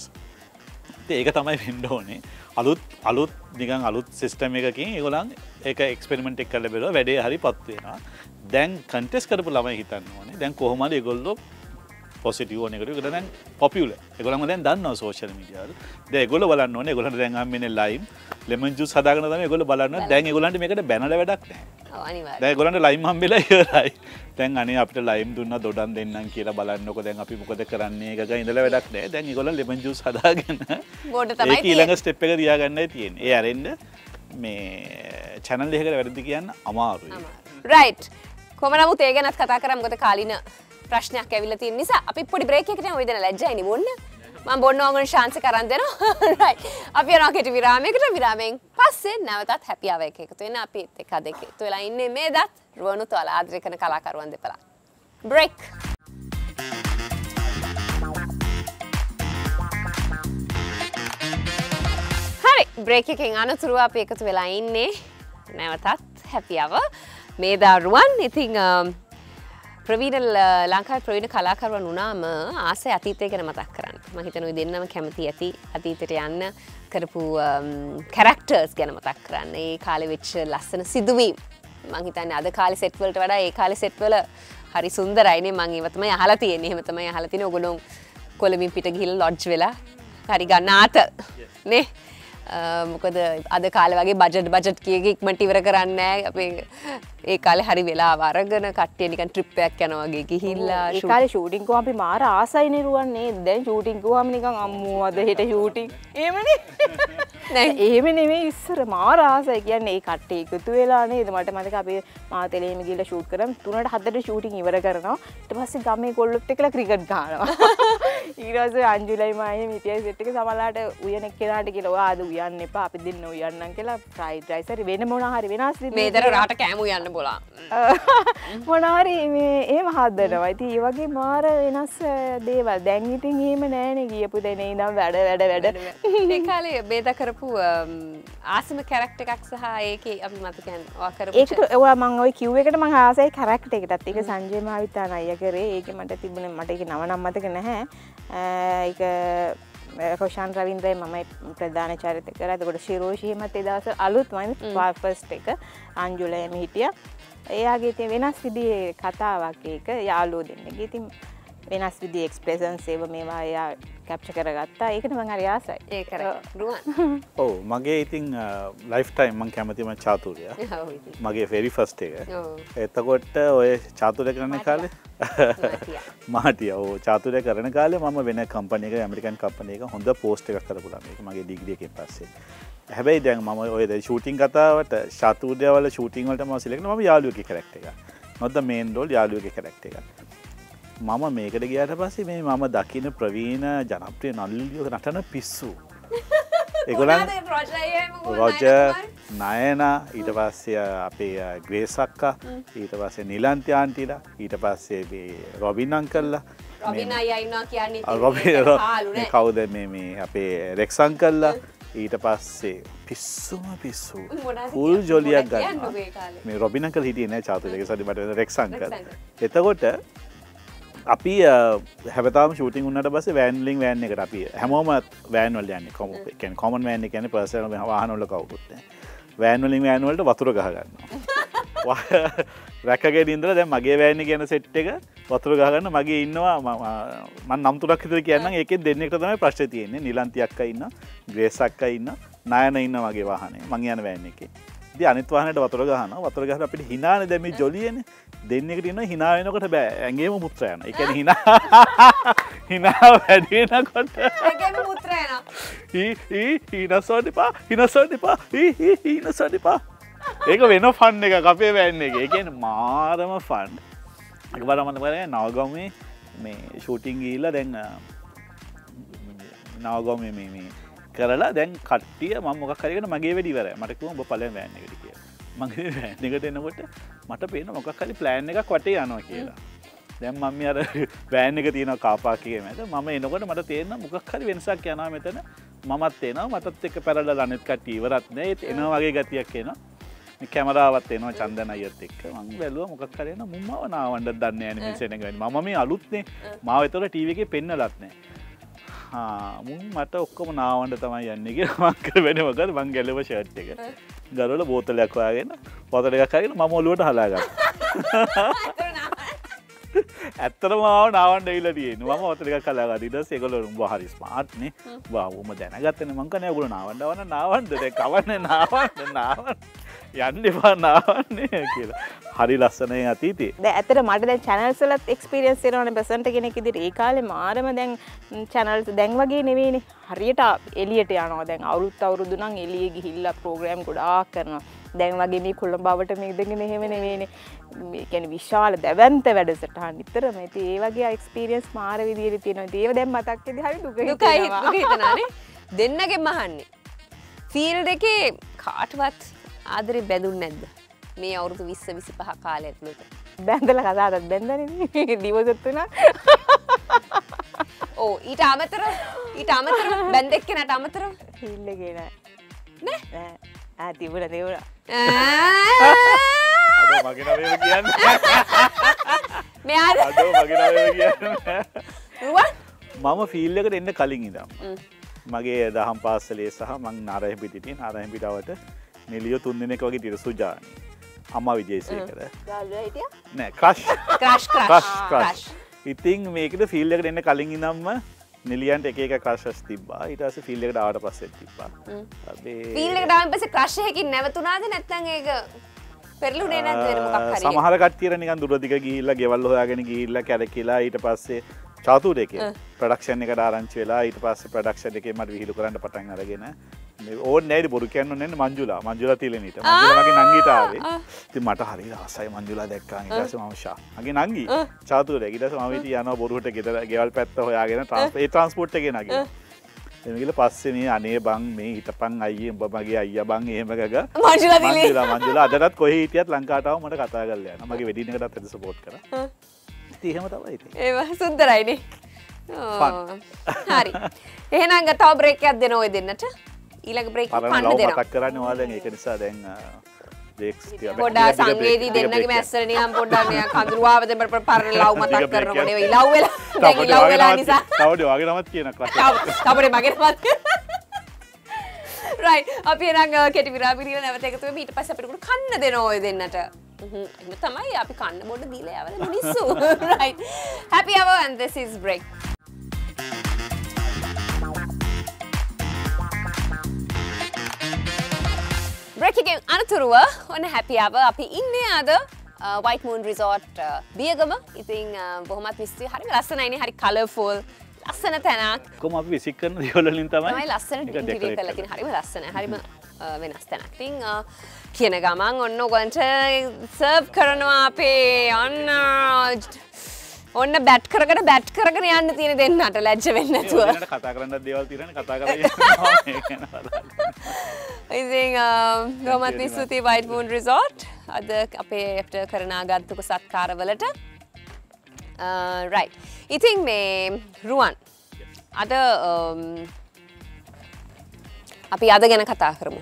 ඉතින් ඒක තමයි වෙන්න ඕනේ. අලුත් අලුත් නිකන් අලුත් සිස්ටම් එකකින් ඒගොල්ලන් ඒක එක්ස්පෙරිමන්ට් එක කරලා බලුවා වැඩේ හරිපත් වෙනවා. දැන් කන්ටෙස්ට් කරපු ළමයි හිතන්න ඕනේ. දැන් කොහොමද ඒගොල්ලෝ පොසිටිව් ඕන එකට ඒගොල්ලෝ දැන් පොපියුලර්. ඒගොල්ලන්ම දැන් දන්නවා සෝෂල් මීඩියා වල. දැන් ඒගොල්ලෝ බලන්න ඕනේ. ඒගොල්ලන්ට දැන් හම්බෙන්නේ ලයිම් ලෙමන් ජූස් හදාගෙන තමයි ඒගොල්ලෝ බලන්නේ. දැන් ඒගොල්ලන්ට මේකට බැනලා වැඩක් නැහැ. ඔව් අනිවාර්යයෙන්. දැන් ඒගොල්ලන්ට ලයිම් හම්බෙලා ඉවරයි. දැන් අනේ අපිට ලයිම් දුන්නා දොඩම් දෙන්නම් කියලා බලන්නකො දැන් අපි මොකද කරන්නේ එකක ඉඳලා වැඩක් නැහැ. දැන් ඒගොල්ලෝ ලෙමන් ජූස් හදාගෙන බෝඩ තමයි ඒක ඊළඟ ස්ටෙප් එක තියාගන්නයි තියෙන්නේ. ඒ අරෙන්න මේ channel එකකට වැඩි කියන්න අමාරුයි. right. කොහොම නමුත් ඒ ගැනත් කතා කරා මොකද කාලින ප්‍රශ්නයක් ඇවිල්ලා තියෙන නිසා අපි පොඩි බ්‍රේක් එකකට යමු. ඔය දෙන ලැජ්ජයි නේ මොන්න. මම බොන්න ඕගොල්ලෝ chance එක අරන් දෙනවා. right. අපි යනවා කෙටි විරාමයකට. විරාමයෙන් පස්සේ නැවතත් happy hour එක එකතු වෙන අපි එක්ක අද එකතු වෙලා ඉන්නේ මේ දත් රුවනුත් ඔයාලා ආදරය කරන කලාකරුවන් දෙපළක්. break. හරි break එකෙන් අනතුරුව අපි එකතු වෙලා ඉන්නේ නැවතත් happy hour. මේ දරුවන් ඉතින් ප්‍රවීණ ලංකාවේ ප්‍රවීණ කලාකරුවන් වුණාම ආසයි අතීතය ගැන මතක් කරන්න. මම හිතනවා ඔය දෙන්නම කැමති ඇති අතීතයට යන්න කරපු කැරක්ටර්ස් ගැන මතක් කරන්න. ඒ කාලේ වෙච්ච ලස්සන සිදුවීම්. මම හිතන්නේ අද කාලේ සෙට් වලට වඩා ඒ කාලේ සෙට් වල හරි සුන්දරයිනේ. මම ඒව තමයි අහලා තියෙන්නේ. එහෙම තමයි අහලා තියෙන්නේ. ඔයගොල්ලෝ කොළඹින් පිට ගිහිල්ලා ලොජ් වෙලා හරි ගන්නාත නේ. මොකද අද කාලේ වගේ බජට් බජට් කීයක ඉක්මනට ඉවර කරන්නේ නැහැ. අපේ ඒ කාලේ හරි වෙලාව අරගෙන කට්ටිය නිකන් ට්‍රිප් එකක් යනවා වගේ ගිහිල්ලා ඒ කාලේ ෂූටින් ගුවම අපි මාර ආසයි නිරුවන් නේද? දැන් ෂූටින් ගුවම නිකන් අම්මෝ අද හෙට ෂූටින්. එහෙමනේ. නෑ එහෙම නෙමෙයි ඉස්සර මාර ආසයි කියන්නේ ඒ කට්ටිය එකතු වෙලා නේද? මට මතක අපි මාතලේම ගිහලා ෂූට් කරාම තුනට හතරට ෂූටින් ඉවර කරනවා. ඊට පස්සේ ගමේ කොල්ලොත් එක්කලා ක්‍රිකට් ගහනවා. ඊට පස්සේ අංජුලයි මායේ මිටියයි සෙට් එක සමහරලාට උයන එක්කෙනාට කියලා ඔයා අද උයන්න එපා අපි දෙන්න උයන්නම් කියලා ෆ්‍රයිඩ් රයිස් හරි වෙන මොනවා හරි වෙනස් විදිහට මේ දර රාට කෑම උයන්න බෝලා මොනවා හරි මේ එහෙම හදනවා. ඉතින් ඒ වගේ මාර වෙනස් දේවල් දැන් ඉතින් එහෙම නෑනේ ගියපු දෙනේ ඉඳන් වැඩ වැඩ වැඩ. ඒ කාලේ බේදා කරපු ආසම කැරක්ටර් එකක් සහ ඒකේ අපි මත කියන්නේ ඔයා කරපු ඒකට ඔයා මම ওই කිව් එකට මම ආසයි කැරක්ටර් එකටත්. ඒක සංජය මහවිතාන අයියා කරේ. ඒක මට තිබුණේ මට ඒක නම නම් මතක නැහැ. ඒක රොෂාන් රවින්ද්‍රයි මම ප්‍රධාන චරිත කරා. එතකොට ශිරෝෂි මත ඒ දවස් අලුත්මයි ෆස්ට් එක අංජුලයම හිටියා. එයාගේ තියෙන වෙනස් විදිහේ කතාවක් ඒක යාළුවෝ දෙන්නගේ. ඉතින් වෙනස් විදිහේ එක්ස්ප්‍රෙෂන්ස් ඒව මේවා එයා කැප්චර් කරගත්තා. ඒකට මම හරි ආසයි. ඒක රුවන්. ඔව් මගේ ඉතින් ලයිෆ් ටයිම් මම කැමතිම චාතුර්ය. මගේ very first එක. එතකොට ඔය චාතුර්ය කරන කාලේ මාටිය ඔව් චාතුර්ය කරන කාලේ මම වෙන කම්පැනි එකක ඇමරිකන් කම්පැනි එකක හොඳ පෝස්ට් එකක් කරපු ළමයි. ඒක මගේ ඩිග්‍රී එකෙන් පස්සේ. හැබැයි දැන් මම ඔය දැන් ෂූටින් කතාවට චාතුර්ය වල ෂූටින් වලට මම සිලෙක්ට් කරනවා මම යාළුවෙක්ගේ කැරක්ටර් එකක්. not the main role යාළුවෙක්ගේ කැරක්ටර් එකක්. මම මේකට ගියාට පස්සේ මේ මම දකින ප්‍රවීණ ජනප්‍රිය නළුලියෝ නටන පිස්සු. ඒගොල්ලන් රොජර් නයනා ඊට පස්සේ අපේ ග්‍රේස් අක්කා ඊට පස්සේ නිලන්ති ආන්ටිලා ඊට පස්සේ මේ රොබින් අංකල්ලා රොබින් අයියා ඉන්නවා කියන්නේ රොබින් කවුද මේ මේ අපේ රෙක්ස් අංකල්ලා ඊට පස්සේ පිස්සුම පිස්සු ෆුල් ජොලියක් ගන්නවා. මේ රොබින් අංකල් හිටියේ නෑ චාතුර්යක සද්ද මට රෙක්ස් අංකල්. එතකොට අපි හැබතාම ෂූටින් වුණාට පස්සේ වෑන් වලින් වෑන් එකට අපි හැමෝම වෑන් වල යන්නේ. කියන්නේ කොමන් වෑන් එක කියන්නේ පර්සනල් වාහන වල කවුරුත් නැහැ. වෑන් වලින් වෑන් වලට වතුර ගහ ගන්නවා. රැකගෙන ඉඳලා දැන් මගේ වෑන් එක යන සෙට් එක වතුර ගහ ගන්න මගේ ඉන්නවා මම නම් තුනක් විතර කියන්නම්. ඒකෙන් දෙන්නෙක්ට තමයි ප්‍රශ්නේ තියෙන්නේ. නිලන්ති අක්කා ඉන්නවා, ග්‍රේස් අක්කා ඉන්නවා, නයන ඉන්නවා මගේ වාහනේ. මං යන වෑන් එකේ. ඉතින් අනිත් වාහනේට වතුර ගහනවා. වතුර ගහලා අපිට hinaනේ දැන් මේ ජොලියනේ. දෙන්නෙකුට ඉන්නවා hina වෙනකොට බෑ. ඇඟේම මුත්‍ර යනවා. ඒ කියන්නේ hina hina වැඩි වෙනකොට ඇඟේම මුත්‍ර යනවා. හි හි hinaසොන්න එපා. hinaසොන්න එපා. හි හි hinaසොන්න එපා. ඒක වෙන ෆන් එකක් අපේ වෑන් එකේ. ඒ කියන්නේ මාරම ෆන්. එකපාර මම බලන්නේ නවගමේ මේ ෂූටින් ගිහිල්ලා දැන් නවගමේ මේ මේ කරලා දැන් කට්ටිය මම මොකක් හරි කරන මගේ වැඩි ඉවරයි. මට කිව්වා ඔබ ඵලයන් වෑන් එකට කියලා. මගේ වෑන් එකට එනකොට මට පේන මොකක් හරි ප්ලෑන් එකක් වටේ යනවා කියලා. දැන් මම අර වෑන් එක තියෙනවා කාර් පාක් එකේ මැද. මම එනකොට මට තේරෙනවා මොකක් හරි වෙනසක් යනවා මෙතන. මමත් එනවා මටත් එක්ක පැරලල් අනිත් කට්ටිය ඉවරත් නෑ. ඒත් එනවා වගේ ගතියක් එනවා. මේ කැමරාවත් එනවා චන්දන අයියත් එක්ක. මම බැලුවා මොකක් හරි එනවා මුම්මව නාවන්නත් දන්නේ නෑ ඇනිමේෂන් එක වෙන්නේ. මම මේ අලුත්නේ. මාව ඒතකොට ටීවී එකේ පෙන්නලත් නෑ. හා මුන් මට ඔක්කොම නාවන්න තමයි යන්නේ කියලා මං කර වෙන්නේ මොකද මං ගැලව ෂර්ට් එක. ගරවල බෝතලයක් හොයාගෙන බෝතල එකක් අරගෙන මම ඔලුවට හලාගත්තා. ඇත්තටම ආව නාවන්න ඇවිල්ලා තියෙනවා. මම බෝතල එකක් හලාගත්තා. ඊට පස්සේ ඒගොල්ලෝ උඹ හරි ස්මාර්ට් නේ. බා උඹ දැනගත්තනේ මං කනේ ඔයගොල්ලෝ නාවන්න આવන්න නාවන්න දැන් කවන්නේ නාවන්න නාවන්න යන්න එපා නාවන්නේ කියලා. හරි ලස්සනයි අතීතේ. දැන් ඇත්තට මට දැන් channels වලත් experience එනවනේ ප්‍රසන්ට් කෙනෙක් විදිහට. ඒ කාලේ මාරම දැන් channels දැන් වගේ නෙවෙයිනේ. හරියට එළියට යනවා. දැන් අවුරුදු අවුරුදු නම් එළියේ ගිහිල්ලා program ගොඩාක් කරනවා. දැන් වගේ මේ කොළඹවට මේ දෙගෙන එහෙම නෙවෙයිනේ. කියන්නේ විශාල දැවැන්ත වැඩසටහන් නිතරම. ඉතින් ඒ වගේ එක්ස්පීරියන්ස් මාර විදියට තියෙනවා. ඉතින් ඒව දැන් මතක් වෙද්දී හරි දුක දුකයි දුක හිතනානේ. දෙන්නගෙන් අහන්නේ. ෆීල්ඩ් එකේ කාටවත් ආදරේ බැඳුන්නේ නැද්ද? මේ අවුරුදු විස්ස විසිපහ කාලය ඇතුළත. බැඳලා කතාවක්වත් බැඳලානේ. දිවසත් තුනක්. ඕ ඊට අමතරව ඊට අමතරව බැන්දෙක් කෙනාට අමතරව ෆීල්ඩ් එකේ නෑ. නෑ? නෑ. ආ තිබුණා තිබුණා. අදෝ මගේ නම කියන්නේ. මෙයාද? අදෝ මගේ නම කියන්නේ. රුවන්? මම ෆීල්ඩ් එකට එන්න කලින් ඉඳන්. මගේ දහම් පාසලේ සහ මං නාරායන්පිටියේ නාරායන්පිටවට නිලියෝ තුන් දිනක වගේ තිර සුජානි. අම්මා විජේසේකර. ගාල්ලා හිටියා? නෑ crush. Crush crush crush. Crush. ඉතින් මේකද ෆීල්ඩ් එකට එන්න කලින් ඉඳන්ම නිලියන්ට එක එක ක්‍රෂස් තිබ්බා. ඊට පස්සේ ෆීල්ඩ් එකට ආවට පස්සේ තිබ්බා. අපි ෆීල්ඩ් එකට ආවන් පස්සේ ක්‍රෂ් එකකින් නැවතුණාද නැත්නම් ඒක පෙරළුනේ නැද්ද වෙන මොකක් හරි? සමහර කට්ටියට නිකන් දුරදිග ගිහිල්ලා ගෙවල් හොයාගෙන ගිහිල්ලා කැරකිලා ඊට පස්සේ චාතුර එකේ ප්‍රොඩක්ෂන් එකට ආරංචි වෙලා ඊට පස්සේ ප්‍රොඩක්ෂන් එකේ මට විහිළු කරන්න පටන් අරගෙන මේ ඕනේ නැයිද බොරු කියන්න ඕනේ මංජුලා මංජුලා තිලෙනීට මංජුලා මගේ නංගිට ආවේ ඉතින් මට හරි ආසයි මංජුලා දැක්කා ඊට පස්සේ මම ෂා මගේ නංගි චාතුර එකේ ඊට පස්සේ මම ඉතින් යනවා බොරුවට ගෙදර ගෙවල් පැත්ත හොයාගෙන ඒ ට්‍රාන්ස්පෝර්ට් එකේ නගිනවා එමෙ ගිහලා පස්සේ මේ අනේ බං මේ හිටපන් අයියේ උඹ මගේ අයියා බං එහෙම ගග මංජුලා තිලේ මංජුලා මංජුලා අදටත් කොහේ හිටියත් ලංකාවට ආව මට කතා කරලා යනවා මගේ වෙඩින් එකටත් ඇද සපෝට් කරා ඉතින් එහෙම තමයි ඉතින් ඒව සුන්දරයිනේ හරි එහෙනම් තව බ්‍රේක් එකක් දෙනවා ඔය දෙන්නට ඊළඟ බ්‍රේක් එක කන්න දෙනවා මතක් කරන්නේ ඔයා දැන් ඒක නිසා දැන් බ්‍රේක්ස් ටික පොඩ්ඩක් සංවේදී දෙන්නගේ මැස්සර නිකන් පොඩ්ඩක් නිකන් කඳුරුවාව දෙන්න පරණ ලව් මතක් කරනකොට ඒ ලව් වෙලා දැන් ලව් වෙලා නිසා තවද වගේ නමත් කියන ක්‍රෂ් තවනේ මගේ නමත් රයිට් අපි එහෙනම් කෙටි විරාමිරිය නැවත එකතු වෙමු ඊට පස්සේ අපිට කන්න දෙනවා ඔය දෙන්නට එහෙම තමයි අපි කන්න බොඩ දීලා යවල මිනිස්සු right happy hour and this is break break එකෙන් අනතුරුව ඔන්න happy hour අපි ඉන්නේ අද white moon resort බියගම ඉතින් බොහොමත් මිස්ත්‍රි හරිම ලස්සනයිනේ හරි colourful ලස්සන තැනක් කොහොම අපි විසික් කරන දේවල් වලින් තමයි තමයි ලස්සන ඉන්ටීරියර් කරලා තියෙන හරිම ලස්සනයි හරිම වෙනස් තැනක්. ඉතින් කියන ගමන් ඔන්න ඔයගොල්ලන්ට සර්ව් කරනවා අපේ ඔන්න ඔන්න බැට් කරගෙන බැට් කරගෙන යන්න තියෙන දෙන්නට ලැජ්ජ වෙන්නේ නැතුව. දෙන්නට කතා කරන්නත් දේවල් තියෙනනේ කතා කරලා යනවා ඒක නේද. ඉතින් ගොමත් ස්තුතියි White Moon Resort අද අපේ අපිට කරන ආගන්තුක සත්කාරවලට right. ඉතින් මේ රුවන් අද අපි අද ගැන කතා කරමු.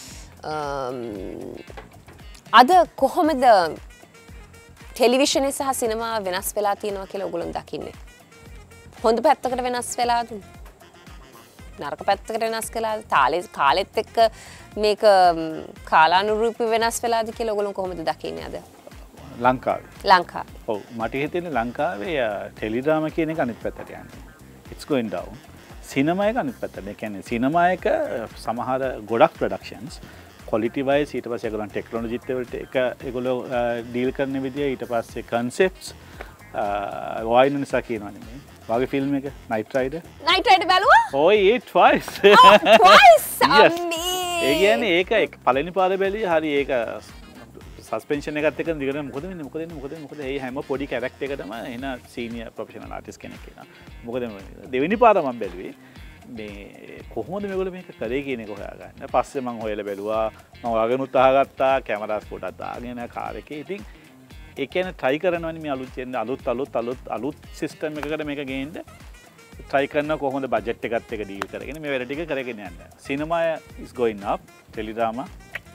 අද කොහොමද ටෙලිවිෂනය සහ සිනමා වෙනස් වෙලා තියෙනවා කියලා ඔයගොල්ලෝ දකින්නේ? හොඳ පැත්තකට වෙනස් වෙලාද? නරක පැත්තකට වෙනස් කළාද? තාලේ කාලෙත් එක්ක මේක කාලානුරූපී වෙනස් වෙලාද කියලා ඔයගොල්ලෝ කොහොමද දකින්නේ අද? ලංකාවේ. ලංකාවේ. ඔව් මට හිතෙන්නේ ලංකාවේ ටෙලිඩ්‍රාමා කියන එක අනිත් පැත්තට යන්නේ. It's going down. සිනමා එක අනිත් පැත්තට. ඒ කියන්නේ සිනමා එක සමහර ගොඩක් ප්‍රොඩක්ෂන්ස් quality wise ඊට පස්සේ ඒගොල්ලන් ටෙක්නොලොජි වලට එක ඒගොල්ලෝ ඩීල් කරන විදිය ඊට පස්සේ concepts වයින් නිසා කියනවා නෙමෙයි. වාගේ ෆිල්ම් එක Night Rider. Night Rider බැලුවා? ඔය ඒ twice. Oh twice. Yes. අම්මේ. ඒ කියන්නේ ඒක පළවෙනි පාර බැලුවේ හරි ඒක සස්පෙන්ෂන් එකත් එක්ක දිගටම මොකද වෙන්නේ මොකද වෙන්නේ මොකද වෙන්නේ මොකද ඒ හැම පොඩි කැරක්ටර් එකටම එන සීනියර් ප්‍රොෆෙෂනල් ආටිස්ට් කෙනෙක් කෙනා මොකද දෙවෙනි පාර මම බැලුවේ මේ කොහොමද මේගොල්ලෝ මේක කරේ කියන එක හොයාගන්න පස්සේ මම හොයලා බැලුවා මම වගන උත්සාහ ගත්තා කැමරාස් පොඩක් දාගෙන කාර් එකේ ඉතින් ඒ කියන්නේ try කරනවනේ මේ අලුත් කියන්නේ අලුත් අලුත් අලුත් අලුත් සිස්ටම් එකකට මේක ගේන්න try කරනවා කොහොමද බජට් එකත් එක්ක ඩීල් කරගෙන මේ වැඩ ටික කරගෙන යන්න සිනමා is going up ටෙලිඩ්‍රාමා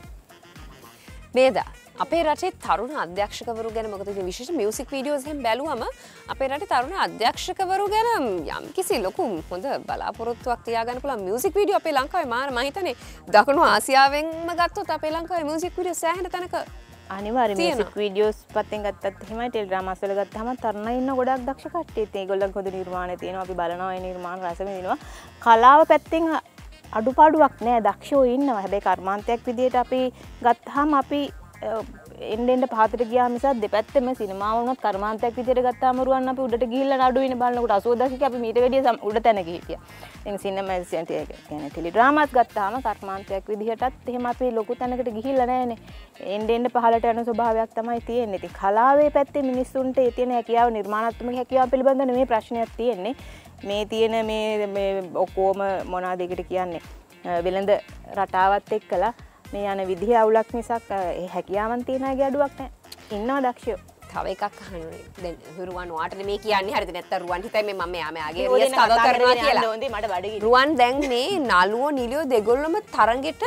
නේද? අපේ රටේ තරුණ අධ්‍යක්ෂකවරු ගැන මොකද ඉතින් විශේෂ මියුසික් වීඩියෝස් එහෙම බැලුවම අපේ රටේ තරුණ අධ්‍යක්ෂකවරු ගැන යම් කිසි ලොකු හොඳ බලාපොරොත්තුවක් තියාගන්න පුළුවන් මියුසික් වීඩියෝ අපේ ලංකාවේ මාර මම හිතන්නේ දකුණු ආසියාවෙන්ම ගත්තොත් අපේ ලංකාවේ මියුසික් වීඩියෝ සෑහෙන තැනක අනිවාර්යයෙන් මියුසික් වීඩියෝස් පැත්තෙන් ගත්තත් එහෙමයි ටෙලිඩ්‍රාමාස් වල ගත්තාම තරුණ ඉන්න ගොඩක් දක්ෂ කට්ටිය ඉතින් ඒගොල්ලන් හොඳ නිර්මාණ තියෙනවා අපි බලනවා ඒ නිර්මාණ රස විඳිනවා කලාව පැත්තෙන් අඩුපාඩුවක් නෑ දක්ෂයෝ ඉන්නවා හැබැයි කර්මාන්තයක් විදියට අපි ගත්තාම අපි එන්න එන්න පහතට ගියාම නිසා දෙපැත්තෙම සිනමාව වුණත් කර්මාන්තයක් විදියට ගත්තාම රුවන් අපි උඩට ගිහිල්ලා නඩු වෙන බලනකොට අසූ දශකයේ අපි මීට වැඩිය උඩ තැනක හිටියා. ඉතින් සිනමා කියන්නේ ටෙලි ඩ්‍රාමාස් ගත්තාම කර්මාන්තයක් විදිහටත් එහෙම අපි ලොකු තැනකට ගිහිල්ලා නැහැනේ. එන්න එන්න පහලට යන ස්වභාවයක් තමයි තියෙන්නේ. ඉතින් කලාවේ පැත්තේ මිනිස්සුන්ට ඒ තියෙන හැකියාව නිර්මාණාත්මක හැකියාව පිළිබඳ නෙමෙයි ප්‍රශ්නයක් තියෙන්නේ. මේ තියෙන මේ මේ ඔක්කොම මොනවාද ඒකට කියන්නේ වෙළඳ රටාවත් එක්කලා මේ යන විදිහ අවුලක් මිසක් ඒ හැකියාවන් තියෙන අයගේ අඩුවක් නැහැ. ඉන්නවා දක්ෂයෝ. තව එකක් අහන්නේ. දැන් රුවන් වාටනේ මේ කියන්නේ හරිද නැත්නම් රුවන් හිතයි මේ මම යා මෙයාගේ රියස් කව කරනවා කියලා. හොඳේ මට බඩගිනි. රුවන් දැන් මේ නළුවෝ නිලියෝ දෙගොල්ලම තරගෙට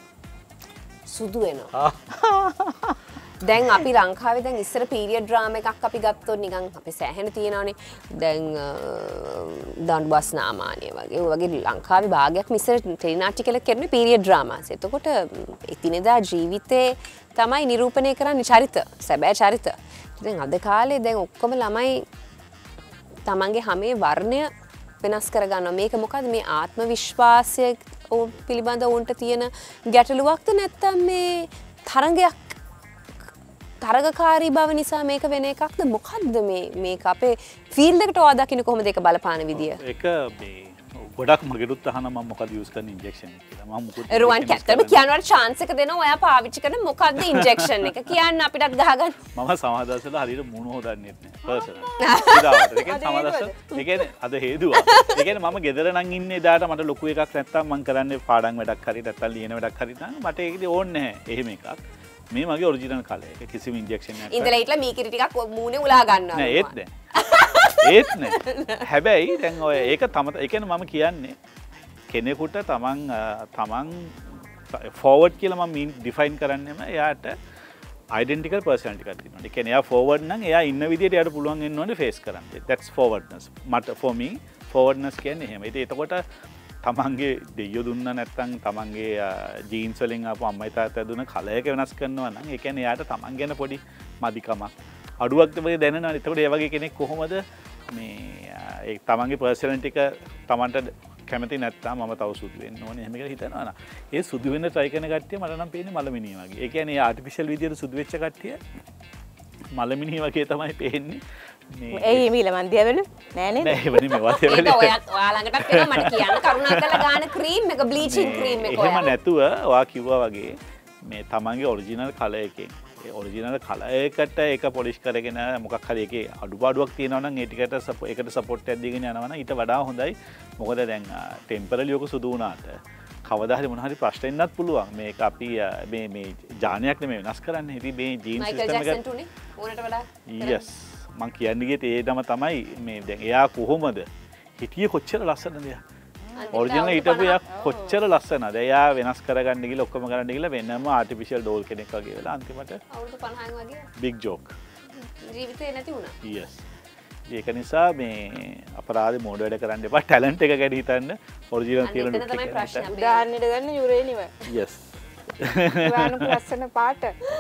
සුදු වෙනවා. දැන් අපි ලංකාවේ දැන් ඉස්සර පීරියඩ් ඩ්‍රාමා එකක් අපි ගත්තොත් නිකන් අපි සෑහෙන තියනවානේ. දැන් දඬු බස් නාමානිය වගේ ඔය වගේ ලංකාවේ භාගයක් ඉස්සර ටෙලිනාට්‍ය කියලා කරන්නේ පීරියඩ් ඩ්‍රාමාස්. එතකොට එතිනෙදා ජීවිතේ තමයි නිරූපණය කරන්නේ චරිත, සැබෑ චරිත. දැන් අද කාලේ දැන් ඔක්කොම ළමයි තමන්ගේ හැමේ වර්ණය වෙනස් කරගන්නවා. මේක මොකද්ද මේ ආත්ම විශ්වාසය පිළිබඳ උන්ට තියෙන ගැටලුවක්ද නැත්නම් මේ තරංගයක් තරගකාරී බව නිසා මේක වෙන එකක්ද මොකක්ද මේ මේක අපේ ෆීල්ඩ් එකට ඔයා දකින්න කොහොමද ඒක බලපාන විදිය? ඒක මේ ගොඩක් මගෙනුත් අහන මම මොකද යූස් කරන ඉන්ජෙක්ෂන් එක කියලා. මම මොකද රුවන් කැත්තම කියනවට chance එක දෙනවා ඔයා පාවිච්චි කරන මොකද්ද ඉන්ජෙක්ෂන් එක කියන්න අපිටත් ගහගන්න. මම සමාදස්සල හරියට මුණු හොදන්නේ නැහැ පර්සනල්. ඉදාවට ඒක සමාදස්සල ඒ කියන්නේ අද හේදුවා. ඒ කියන්නේ මම ගෙදර නම් ඉන්නේ එදාට මට ලොකු එකක් නැත්තම් මම කරන්නේ පාඩම් වැඩක් හරි නැත්තම් ලියන වැඩක් හරි නම් මට ඒකදී ඕනේ නැහැ. එහෙම එකක්. මේ මගේ ඔරිජිනල් කලර් එක කිසිම ඉන්ජෙක්ෂන් එකක් ඉඳලා හිටලා මීකිරි ටිකක් මූණේ උලා ගන්නවා නෑ ඒත් නෑ ඒත් නෑ හැබැයි දැන් ඔය ඒක තම ඒ කියන්නේ මම කියන්නේ කෙනෙකුට තමන් තමන් ෆෝවර්ඩ් කියලා මම ඩිෆයින් කරන්නේම එයාට ඩෙන්ටිකල් පර්සනැලිටි එකක් තියෙනවා. ඒ කියන්නේ එයා ෆෝවර්ඩ් නම් එයා ඉන්න විදියට එයාට පුළුවන් වෙන්න ඕනේ ෆේස් කරන්න. that's forwardness. මට for me forwardness කියන්නේ එහෙම. ඉතින් එතකොට තමන්ගේ දෙයියෝ දුන්න නැත්නම් තමන්ගේ ජීන්ස් වලින් ආපු අම්මයි තාත්තා දුන්න කලයක වෙනස් කරනවා නම් ඒ කියන්නේ එයාට තමන් ගැන පොඩි මදිකමක් අඩුවක් වගේ දැනෙනවා. එතකොට ඒ වගේ කෙනෙක් කොහොමද මේ ඒ තමන්ගේ පර්සනැලිටි එක තමන්ට කැමති නැත්නම් මම තව සුදු වෙන්න ඕනේ එහෙම කියලා හිතනවා නා. ඒ සුදු වෙන්න try කරන කට්ටිය මට නම් පේන්නේ මලමිනිය වගේ. ඒ කියන්නේ ආටිෆිෂල් විදියට සුදු වෙච්ච කට්ටිය මලමිනිය වගේ තමයි පේන්නේ. ඒ මීල මන්දියවලු නෑ නේද? නෑ එවනේ මේ වදියවලු. ඒක ඔයා ඔයා ළඟටත් එනවා මට කියන්න කරුණාකරලා ගාන ක්‍රීම් එක බ්ලීචින් ක්‍රීම් එක ඔයා. එහෙම නැතුව ඔයා කිව්වා වගේ මේ තමන්ගේ ඔරිජිනල් කලර් එකෙන් ඒ ඔරිජිනල් කලර් එකට ඒක පොලිෂ් කරගෙන මොකක් හරි එකේ අඩුපාඩුවක් තියෙනවා නම් ඒ ටිකට ඒකට සපෝට් එකක් දීගෙන යනවා නම් ඊට වඩා හොඳයි. මොකද දැන් ටෙම්පරරි ඔක සුදු වුණාට කවදා හරි මොන හරි ප්‍රශ්න එන්නත් පුළුවන්. මේක අපි මේ මේ ජානයක් නෙමෙයි වෙනස් කරන්නේ. ඉතින් මේ ජීන් සිස්ටම් එක මයිකල් ජැක්සන් ඕනට වඩා yes මං කියන්නේ ගියේ ඒ නම තමයි මේ දැන් එයා කොහොමද හිටියේ කොච්චර ලස්සනද එයා. ඔරිජිනල් හිටපු එයා කොච්චර ලස්සනද. එයා වෙනස් කරගන්න ගිහලා ඔක්කොම කරන්න ගිහලා වෙනම ආටිෆිෂල් ඩෝල් කෙනෙක් වගේ වෙලා අන්තිමට අවුරුදු පනහක් වගේ බිග් ජෝක් ජීවිතේ නැති වුණා. yes ඒක නිසා මේ අපරාධ මෝඩ වැඩ කරන්න එපා. ටැලන්ට් එක ගැන හිතන්න ඔරිජිනල් කියලා නුක් තමයි ප්‍රශ්නේ. උදාහරණෙට ගන්න යුරේනිව. yes වානුක ලස්සන පාට.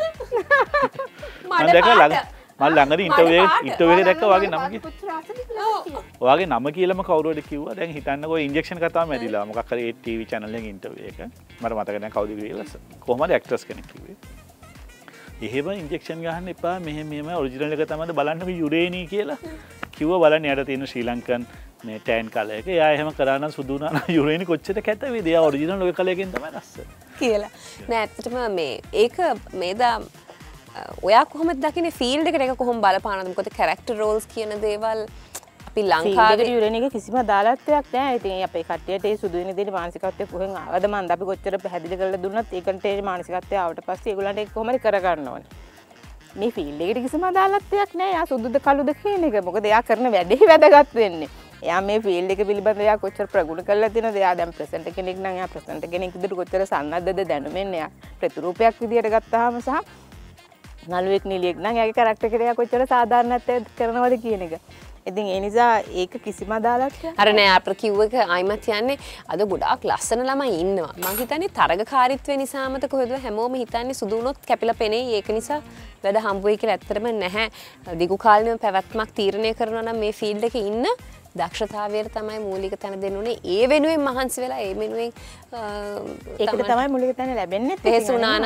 මඩ පාට. මම ළඟදී ඉන්ටර්වියු ඉන්ටර්වියු එකේ දැක්කා වාගේ නම කිව්වා. ඔයාගේ නම කියලාම කවුරුහරි කිව්වා. දැන් හිතන්නකෝ ඉන්ජෙක්ෂන් කතාව මැදිලා මොකක් හරි ඒ ටීවී channel එකේ ඉන්ටර්වියු එක. මට මතක නැහැ කවුද කියලා. කොහොමද ඇක්ටර්ස් කෙනෙක් කිව්වේ. එහෙම ඉන්ජෙක්ෂන් ගහන්න එපා. මෙහෙම මෙහෙම ඔරිජිනල් එක තමයි බලන්නකෝ යුරේනි කියලා. කිව්වා බලන්න යට තියෙන ශ්‍රී ලංකන් මේ ටෑන් කලර් එක. එයා එහෙම කරා නම් සුදු වුණා නම් යුරේනි කොච්චර කැත වේද? එයා ඔරිජිනල් ඔය කලර් එකෙන් තමයි ලස්සන. කියලා. නෑ ඇත්තටම මේ ඒක මේදා ඔයා කොහොමද දකින්නේ ෆීල්ඩ් එකට ඒක කොහොම බලපානවද? මොකද කැරක්ටර් රෝල්ස් කියන දේවල් අපි ලංකාවේ යුරේනි එක කිසිම අදාළත්වයක් නැහැ. ඉතින් අපේ කට්ටියට ඒ සුදු වෙන දෙන මානසිකත්වය කොහෙන් ආවද මන්ද අපි කොච්චර පැහැදිලි කරලා දුන්නත් ඒකට ඒ මානසිකත්වය ආවට පස්සේ ඒගොල්ලන්ට ඒක කොහොමද කරගන්න ඕනේ. මේ ෆීල්ඩ් එකට කිසිම අදාළත්වයක් නැහැ. එයා සුදුද කළුද කියන එක. මොකද එයා කරන වැඩේ වැදගත් වෙන්නේ. එයා මේ ෆීල්ඩ් එක පිළිබඳව එයා කොච්චර ප්‍රගුණ කරලා තියෙනවද? එයා දැන් ප්‍රසන්ට් කෙනෙක් නම් එයා ප්‍රසන්ට් කෙනෙක් විදිහට කොච්චර සන්නද්ධද දැනුමෙන් එයා ප්‍රතිරූපයක් විදිහට ගත්තාම සහ නළුවෙක් නිලියෙක් නම් එයාගේ කැරක්ටර් එකට එයා කොච්චර සාධාරණත්වයක් කරනවද කියන එක. ඉතින් ඒ නිසා ඒක කිසිම අදාළත්වයක් අර නෑ අපර කිව්ව එක ආයිමත් කියන්නේ අද ගොඩාක් ලස්සන ළමයි ඉන්නවා. මම හිතන්නේ තරගකාරීත්වය නිසාමත කොහෙද හැමෝම හිතන්නේ සුදු වුණොත් කැපිලා පෙනෙයි. ඒක නිසා වැඩ හම්බ වෙයි කියලා ඇත්තටම නැහැ. දිගු කාලෙම පැවැත්මක් තීරණය කරනවා නම් මේ ෆීල්ඩ් එකේ ඉන්න දක්ෂතාවයට තමයි මූලික තැන දෙන්න ඕනේ. ඒ වෙනුවෙන් මහන්සි වෙලා ඒ වෙනුවෙන් ඒකට තමයි මූලික තැන ලැබෙන්නේ. තේසුණා නම්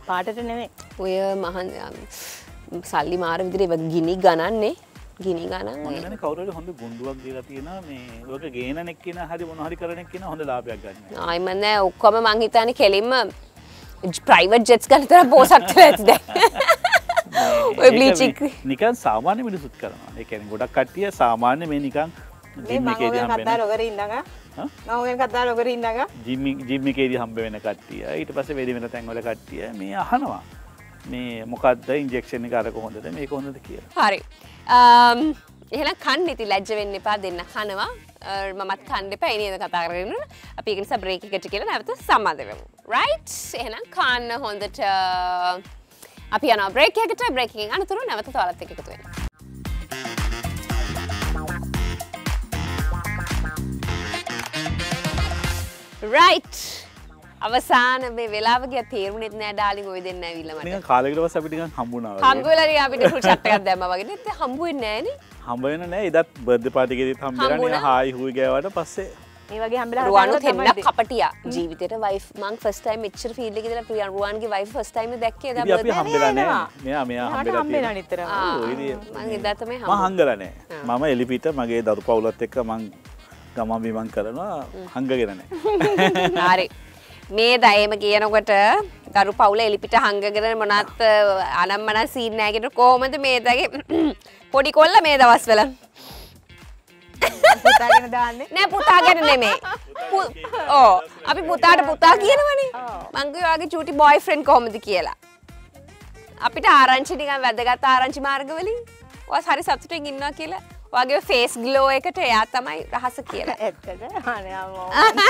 පාටට නෙමෙයි. ඔය මහන් සල්ලි මාර විදිහට ඒක ගිනි ගණන්නේ. ගිනි ගණන්. මම කියන්නේ කවුරු හරි හොඳ ගුඬුවක් දීලා තියෙනවා මේ ඔයක ගේන නෙක් කියන හරි මොන හරි කරන නෙක් කියන හොඳ ලාභයක් ගන්න. ආයි මම නෑ ඔක්කොම මං හිතන්නේ කෙලින්ම ප්‍රයිවට් ජෙට්ස් ගන්න තරම් පෝසත් වෙලා ඇති දැන්. ඔය බ්ලීචික් නිකන් සාමාන්‍ය මිනිසුත් කරනවා. ඒ කියන්නේ ගොඩක් කට්ටිය සාමාන්‍ය මේ නිකන් ජිම් එකේදී හම්බ වෙන කතා ලොකර ඉඳලා මම ඔය කතා ලොකර ඉඳලා ජිම් ජිම් එකේදී හම්බ වෙන කට්ටිය ඊට පස්සේ වෙඩි වෙන තැන් වල කට්ටිය මේ අහනවා මේ මොකද්ද ඉන්ජෙක්ෂන් එක අරක හොඳද මේක හොඳද කියලා. හරි. එහෙනම් කන්න ඉතින් ලැජ්ජ වෙන්න එපා දෙන්න කනවා. මමත් කන්න එපා එනේ කතා කරගෙන. අපි ඒක නිසා බ්‍රේක් එකට කියලා නැවත සම්බන්ධ වෙමු. රයිට්. එහෙනම් කන්න හොඳට අපි යනවා බ්‍රේක් එකට. බ්‍රේක් එකෙන් අනතුරු නැවත තවලත් එක්ක එකතු වෙනවා. රයිට්. අවසාන මේ වෙලාව ගියා තේරුණෙත් නෑ ඩාලින් ඔය දෙන්න ඇවිල්ලා මට. නිකන් කාලෙකට පස්සේ අපිට නිකන් හම්බුණා වගේ. හම්බ වෙලා නිකන් අපිට ෆුල් ෂොට් එකක් දැම්මා වගේ. නෙත් හම්බ වෙන්නේ නෑනේ. හම්බ වෙන නෑ. එදත් බර්ත්ඩේ පාටි එකේදීත් හම්බ වෙලා නිකන් හායි හුයි ගෑවට පස්සේ මේ වගේ හම්බෙලා රුවන්ත් හෙන්න කපටියා. ජීවිතේට වයිෆ් මං ෆස්ට් ටයිම් මෙච්චර ෆීල්ඩ් එකේ ඉඳලා ප්‍රියන් රුවන්ගේ වයිෆ් ෆස්ට් ටයිම් දැක්කේ එදා අපි හම්බෙලා නෑ. මෙයා මෙයා හම්බෙලා හම්බෙලා නිතරම. ඔය ඉතින් මං එදා තමයි හම්බ. මං හංගලා නෑ. මම එලිපිට මගේ දරු පවුලත් එක්ක මං ගමන් බිමන් කරනවා හංගගෙන නෑ. හරි. මේ දයම කියනකොට දරු පවුල එලිපිට හංගගෙන මොනත් අනම්මන සීන් නෑ කියන කොහොමද මේ දගේ පොඩි කොල්ල මේ දවස්වල පුතාගෙන දාන්නේ නෑ පුතාගෙන නෙමෙයි. ඕ අපි පුතාට පුතා කියනවනේ. මං කිව්වාගේ චූටි බොයිෆ්‍රෙන්ඩ් කොහොමද කියලා. අපිට ආරංචි නිකන් වැදගත් ආරංචි මාර්ගවලින් ඔයා හරි සතුටින් ඉන්නවා කියලා. ඔයාගේ ෆේස් ග්ලෝ එකට එයා තමයි රහස කියලා. ඇත්තද? අනේ අම්මෝ.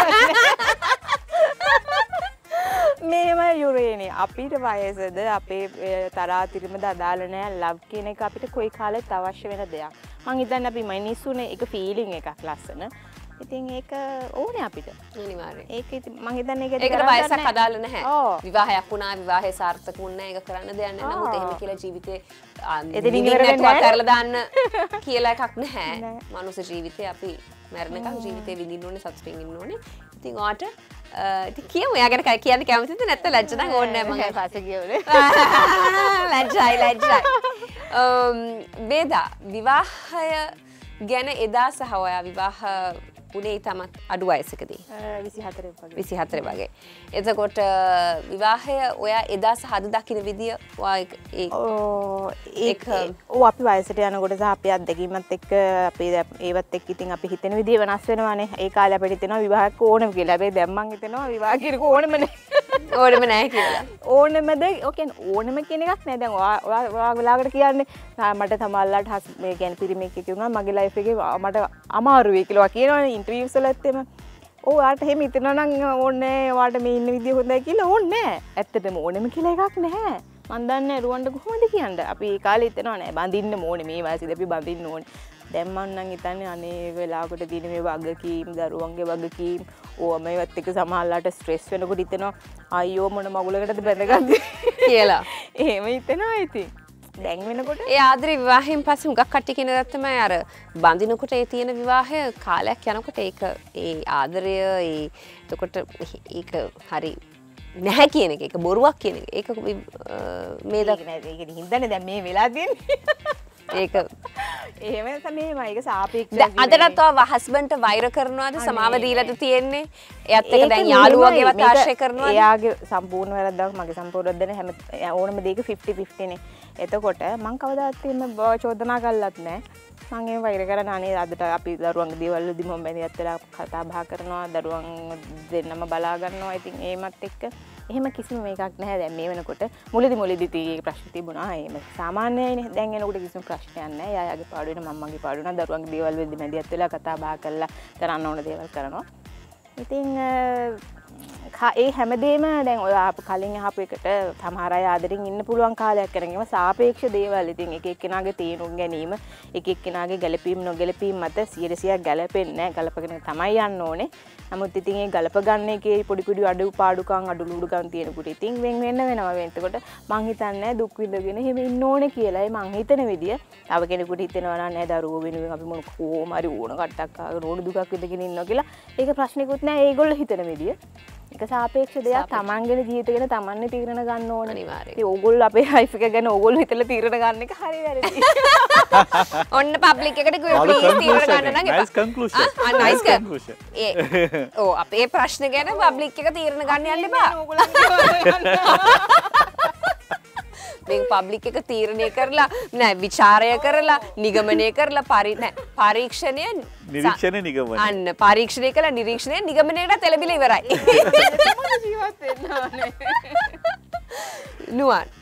මේම යුරේනි අපිට වයසද අපේ තරාතිරමද අදාළ නැහැ ලව් කියන එක අපිට කොයි කාලෙත් අවශ්‍ය වෙන දෙයක්. මං හිතන්නේ අපි මිනිස්සුනේ ඒක ෆීලිං එකක් ලස්සන. ඉතින් ඒක ඕනේ අපිට. අනිවාර්යයෙන්. ඒක ඉතින් මං හිතන්නේ ඒක ඒකට වයසක් අදාළ නැහැ. විවාහයක් වුණා විවාහයේ සාර්ථක වුණා ඒක කරන්න දෙයක් නැහැ. නමුත් එහෙම කියලා ජීවිතේ එතනින් ඉවර වෙන්නේ නැහැ. කරලා දාන්න කියලා එකක් නැහැ. මනුස්ස ජීවිතේ අපි මරණකම් ජීවිතේ විඳින්න ඕනේ සතුටින් ඉන්න ඕනේ. ඉතින් ඔයාට ඉතින් කියමු එයා ගැන කියන්න කැමතිද නැත්නම් ලැජ්ජ නම් ඕනේ නැහැ මම පස්සේ කියවනේ. ලැජ්ජයි ලැජ්ජයි. වේදා විවාහය ගැන එදා සහ ඔයා විවාහ උනේ තමත් අඩු වයසකදී විසි හතර වගේ. එතකොට විවාහය ඔයා එදා සහ අද දකින්න විදිය ඔයා ඒක ඔව් අපි වයසට යනකොට සහ අපේ අත්දැකීමත් එක්ක අපි ඒවත් එක්ක ඉතින් අපි හිතන විදිය වෙනස් වෙනවානේ. ඒ කාලේ අපිට හිතෙනවා විවාහයක් ඕනම කියලා. හැබැයි දැන් මං හිතනවා විවාහ කියනක ඕනම නැහැ. ඕනම නැහැ කියලා. ඕනමද? ඔය කියන්නේ ඕනම කියන එකක් නෑ. දැන් ඔයා ඔයා වෙලාවකට කියන්නේ මට තමල්ලාට මේ කියන්නේ පිරිමියෙක් කියනවා මගේ ලයිෆ් එකේ මට අමාරුයි කියලා කියනවනේ ඉන්ටර්වියුස් වලත් එම. ඔව් ඔයාට එහෙම හිතනවා නම් ඕනේ ඔයාට මේ ඉන්න විදිය හොඳයි කියලා ඕනේ නෑ. ඇත්තටම ඕනෙම කියලා එකක් නැහැ. මන් දන්නේ රුවන්ට කොහොමද කියන්නේ? අපි ඒ කාලේ හිතනවා නෑ බඳින්න ඕනේ මේ වයසේදී අපි බඳින්න ඕනේ. දැන් මම නම් හිතන්නේ අනේ වෙලාවකට දින මේ වගකීම් දරුවන්ගේ වගකීම් ඕවා මේවත් එක්ක සමහරලාට ස්ට්‍රෙස් වෙනකොට හිතෙනවා අයියෝ මොන මගුලකටද බැඳගන්නේ කියලා. එහෙම හිතෙනවා ඉතින්. දැන් වෙනකොට ඒ ආදරේ විවාහයෙන් පස්සේ හුඟක් කට්ටිය කියන දේ තමයි අර බඳිනකොට ඒ තියෙන විවාහය කාලයක් යනකොට ඒක ඒ ආදරය ඒ එතකොට ඒක හරි නැහැ කියන එක ඒක බොරුවක් කියන එක ඒක මේ ඒක නෑ ඒක හින්දානේ දැන් මේ වෙලා තියෙන්නේ ඒක එහෙම තමයි මේක සාපේක්ෂව අදටත් ඔය හස්බන්ඩ්ට වෛර කරනවාද සමාව දීලාද තියෙන්නේ එයත් එක දැන් යාළුවගේ වත් ආශ්‍රය කරනවාද එයාගේ සම්පූර්ණ වැරද්දක් මගේ සම්පූර්ණ වැරද්ද නැහැ හැම ඕනම දෙයක ෆිෆ්ටි ෆිෆ්ටි නේ එතකොට මං කවදාවත් එහෙම චෝදනා කළත් නැහැ මං එහෙම වෛර කරන අනේ අදට අපි දරුවන්ගේ දේවල් වලදී මම බැඳියත් වෙලා කතා බහ කරනවා දරුවන් දෙන්නම බලා ගන්නවා ඉතින් ඒමත් එක්ක එහෙම කිසිම මේකක් නැහැ දැන් මේ වෙනකොට මුලදි මුලදි තී ප්‍රශ්න තිබුණා එහෙම සාමාන්‍යයිනේ දැන් එනකොට කිසිම ප්‍රශ්නයක් නැහැ යායාගේ පාඩු වෙන මම්මගේ පාඩු වෙන දරුවන්ගේ දේවල් වලදී බැඳියත් වෙලා කතා බහ කරලා කරන්න ඕන දේවල් කරනවා ඉතින් ඒ හැමදේම දැන් ඔය කලින් අහපු එකට සමහර අය ආදරෙන් ඉන්න පුළුවන් කාලයක් කරගෙන සාපේක්ෂ දේවල් ඉතින් එක එක්කෙනාගේ තීරුම් ගැනීම එක එක්කෙනාගේ ගැළපීම් නොගැළපීම් මත සියයට සියයක් ගැළපෙන්නේ නැහැ ගලපගෙන තමයි යන්න ඕනේ නමුත් ඉතින් ඒ ගලප ගන්න එකේ පොඩි පොඩි අඩු පාඩුකම් අඩු ලුඩුකම් තියෙනකොට ඉතින් වෙන වෙන්න වෙනවා එතකොට මං හිතන්නේ දුක් විඳගෙන එහෙම ඉන්න ඕනේ කියලා ඒ මං හිතන විදිය තව කෙනෙකුට හිතෙනවා නෑ දරුවෝ වෙනුවෙන් අපි මොන කොහොම හරි ඕන කට්ටක් ආගෙන ඕන දුකක් විඳගෙන ඉන්නවා කියලා ඒක ප්‍රශ්නිකුත් නෑ ඒගොල්ලෝ හිතන විදිය ඒක සාපේක්ෂ දෙයක්. තමන්ගේ ජීවිතය ගැන තමන්නේ තීරණ ගන්න ඕනේ. අනිවාර්යයෙන්. ඉතින් ඕගොල්ලෝ අපේ ලයිෆ් එක ගැන ඕගොල්ලෝ හිතලා තීරණ ගන්න එක හරි වැරදි. ඔන්න පබ්ලික් එකට ප්ලීස් තීරණ ගන්න නම් nice conclusion. ආ nice conclusion. ඒ ඔව් අපේ ප්‍රශ්න ගැන පබ්ලික් එක තීරණ ගන්න යන්න එපා. මේ පබ්ලික් එක තීරණය කරලා නෑ විචාරය කරලා නිගමනය කරලා පරි නෑ පරීක්ෂණය නිරීක්ෂණය නිගමනය. අන්න පරීක්ෂණය කළා නිරීක්ෂණය නිගමනයට තැලබිලා ඉවරයි. ජීවත් වෙන්න ඕනේ. නුවන්.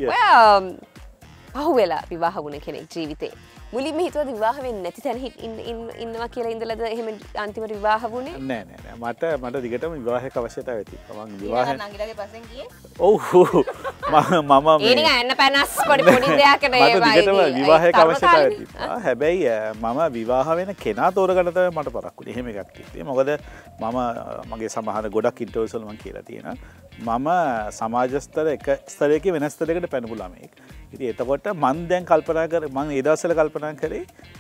ඔය පහුවෙලා විවාහ වුණ කෙනෙක් ජීවිතේ. මුලින්ම හිතුවද විවාහ වෙන්නේ නැති තැන ඉන්නවා කියලා ඉඳලාද එහෙම අන්තිමට විවාහ වුණේ? නෑ නෑ නෑ මට මට දිගටම විවාහයක අවශ්‍යතාවය තිබ්බා. මම විවාහය නංගිලාගේ පස්සෙන් ගියේ. ඔව් මම මම ඒ නිකන් එන්න පැනස් පොඩි පොඩි දෙයක් නේ මට දිගටම විවාහයක අවශ්‍යතාවය තිබ්බා. හැබැයි මම විවාහ වෙන කෙනා තෝරගන්න තමයි මට පරක් වුණේ. එහෙම එකක් තිබ්බේ. මොකද මම මගේ සමහර ගොඩක් ඉන්ටර්වියුස් වල මම කියලා තියෙනවා. මම සමාජ ස්තර එක ස්තරයකින් වෙනස් ස්තරයකට පැනපු ළමෙක්. ඉතින් එතකොට මම දැන් කල්පනා කර මම ඒ දවස්වල කල්පනා කරේ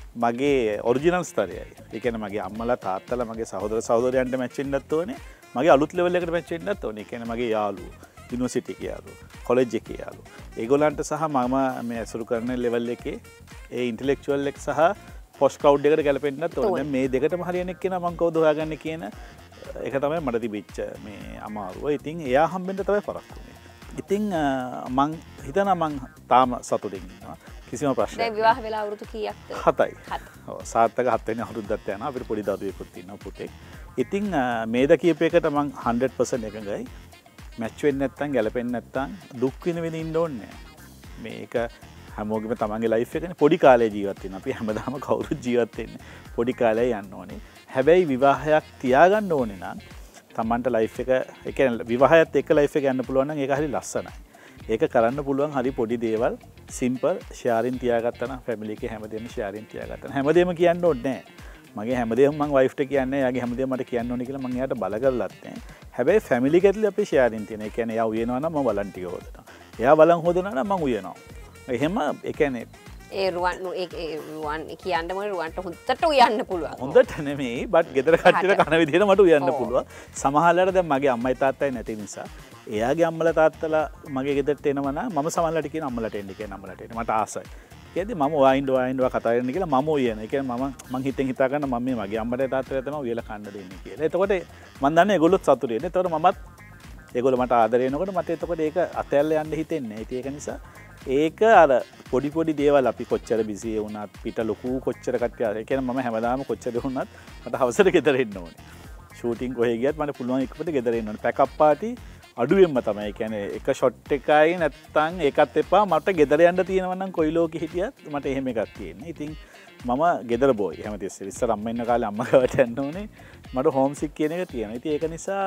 මගේ ඔරිජිනල් ස්තරයයි. ඒ කියන්නේ මගේ අම්මලා තාත්තලා මගේ සහෝදර සහෝදරයන්ට මැච් වෙන්නත් ඕනේ. මගේ අලුත් ලෙවල් එකට මැච් වෙන්නත් ඕනේ. ඒ කියන්නේ මගේ යාළුවෝ, යුනිවර්සිටි එකේ යාළුවෝ, කොලෙජ් එකේ යාළුවෝ. ඒගොල්ලන්ට සහ මම මේ අසුරු කරන ලෙවල් එකේ ඒ ඉන්ටෙලෙක්චුවල් එක සහ පොෂ් ක්‍රවුඩ් එකට ගැලපෙන්නත් ඕනේ. දැන් මේ දෙකටම හරියන එක්කෙනා මම කවුද හොයාගන්නේ කියන ඒක තමයි මට තිබිච්ච මේ අමාරුව. ඉතින් එයා හම්බෙන්න තමයි පරක් වුණේ. ඉතින් මං හිතනවා මං තාම සතුටින් ඉන්නවා. කිසිම ප්‍රශ්නයක් දැන් විවාහ වෙලා අවුරුදු කීයක්ද? හතයි. ඔව් සාර්ථක හත් වෙනි අවුරුද්දට යනවා. අපිට පොඩි දරුවෙකුත් ඉන්නවා පුතෙක්. ඉතින් මේද කියප එකට මං හන්ඩ්‍රඩ් පර්සන්ට් එකඟයි. මැච් වෙන්නේ නැත්තම් ගැලපෙන්නේ නැත්තම් දුක් විඳ විඳ ඉන්න ඕනේ නැහැ. මේක හැමෝගෙම තමන්ගේ ලයිෆ් එකනේ පොඩි කාලේ ජීවත් වෙනවා. අපි හැමදාම කවුරුත් ජීවත් වෙන්නේ පොඩි කාලේ යන්න ඕනේ. හැබැයි විවාහයක් තියාගන්න ඕනේ නම් තමන්ට ලයිෆ් එක ඒ කියන්නේ විවාහයත් එක්ක ලයිෆ් එක යන්න පුළුවන් නම් ඒක හරි ලස්සනයි. ඒක කරන්න පුළුවන් හරි පොඩි දේවල් සිම්පල් ෂෙයාරින් තියාගත්තා නම් ෆැමිලි එකේ හැමදේම ෂෙයාරින් තියාගත්තා නම් හැමදේම කියන්න ඕනේ නැහැ. මගේ හැමදේම මම වයිෆ්ට කියන්නේ එයාගේ හැමදේම මට කියන්න ඕනේ කියලා මම එයාට බල කරලත් නැහැ. හැබැයි ෆැමිලි එක ඇතුලේ අපි ෂෙයාරින් තියෙන. ඒ කියන්නේ එයා උයනවා නම් මම බලන් ටික හොදනවා. එයා බලන් හොදනවා නම් මම උයනවා. එහෙම ඒ කියන්නේ ඒ රුවන් ඒ රුවන් කියන්න මොන රුවන්ට හොඳට උයන්න පුළුවන්. හොඳට නෙමෙයි බට් ගෙදර කට්ටියට කන විදිහට මට උයන්න පුළුවන්. සමහරවල්ලාට දැන් මගේ අම්මයි තාත්තයි නැති නිසා එයාගේ අම්මලා තාත්තලා මගේ ගෙදරට එනවා නම් මම සමහරවල්ලාට කියන අම්මලාට එන්න කියන අම්මලාට එන්න මට ආසයි. ඒකදී මම වයින් වයින් වා කතා කරන්න කියලා මම උයන. ඒ කියන්නේ මම මං හිතෙන් හිතා ගන්න මම මේ මගේ අම්මට තාත්තට තමයි උයලා කන්න දෙන්නේ කියලා. එතකොට මම දන්නේ ඒගොල්ලොත් සතුටු වෙන්නේ. එතකොට මමත් ඒගොල්ලෝ මට ආදරේ වෙනකොට මට එතකොට ඒක අතැල්ල යන්න හිතෙන්නේ. ඉතින් ඒක නිසා ඒක අර පොඩි පොඩි දේවල් අපි කොච්චර බිසි වුණත් පිට ලොකු කොච්චර කට්ටිය ඒ කියන්නේ මම හැමදාම කොච්චර වුණත් මට හවසට ගෙදර එන්න ඕනේ. ෂූටින් කොහෙ ගියත් මට පුළුවන් එකකට ගෙදර එන්න ඕනේ. පැකප් පාටි අඩුවෙන්ම තමයි. ඒ කියන්නේ එක ෂොට් එකයි නැත්තම් ඒකත් එපා මට ගෙදර යන්න තියෙනවා නම් කොයි ලෝකෙ හිටියත් මට එහෙම එකක් තියෙන්නේ. ඉතින් මම ගෙදර බෝයි හැමතිස්සෙම. ඉස්සර අම්මා ඉන්න කාලේ අම්මා ගාවට යන්න ඕනේ. මට හෝම් සික් කියන එක තියෙනවා. ඉතින් ඒක නිසා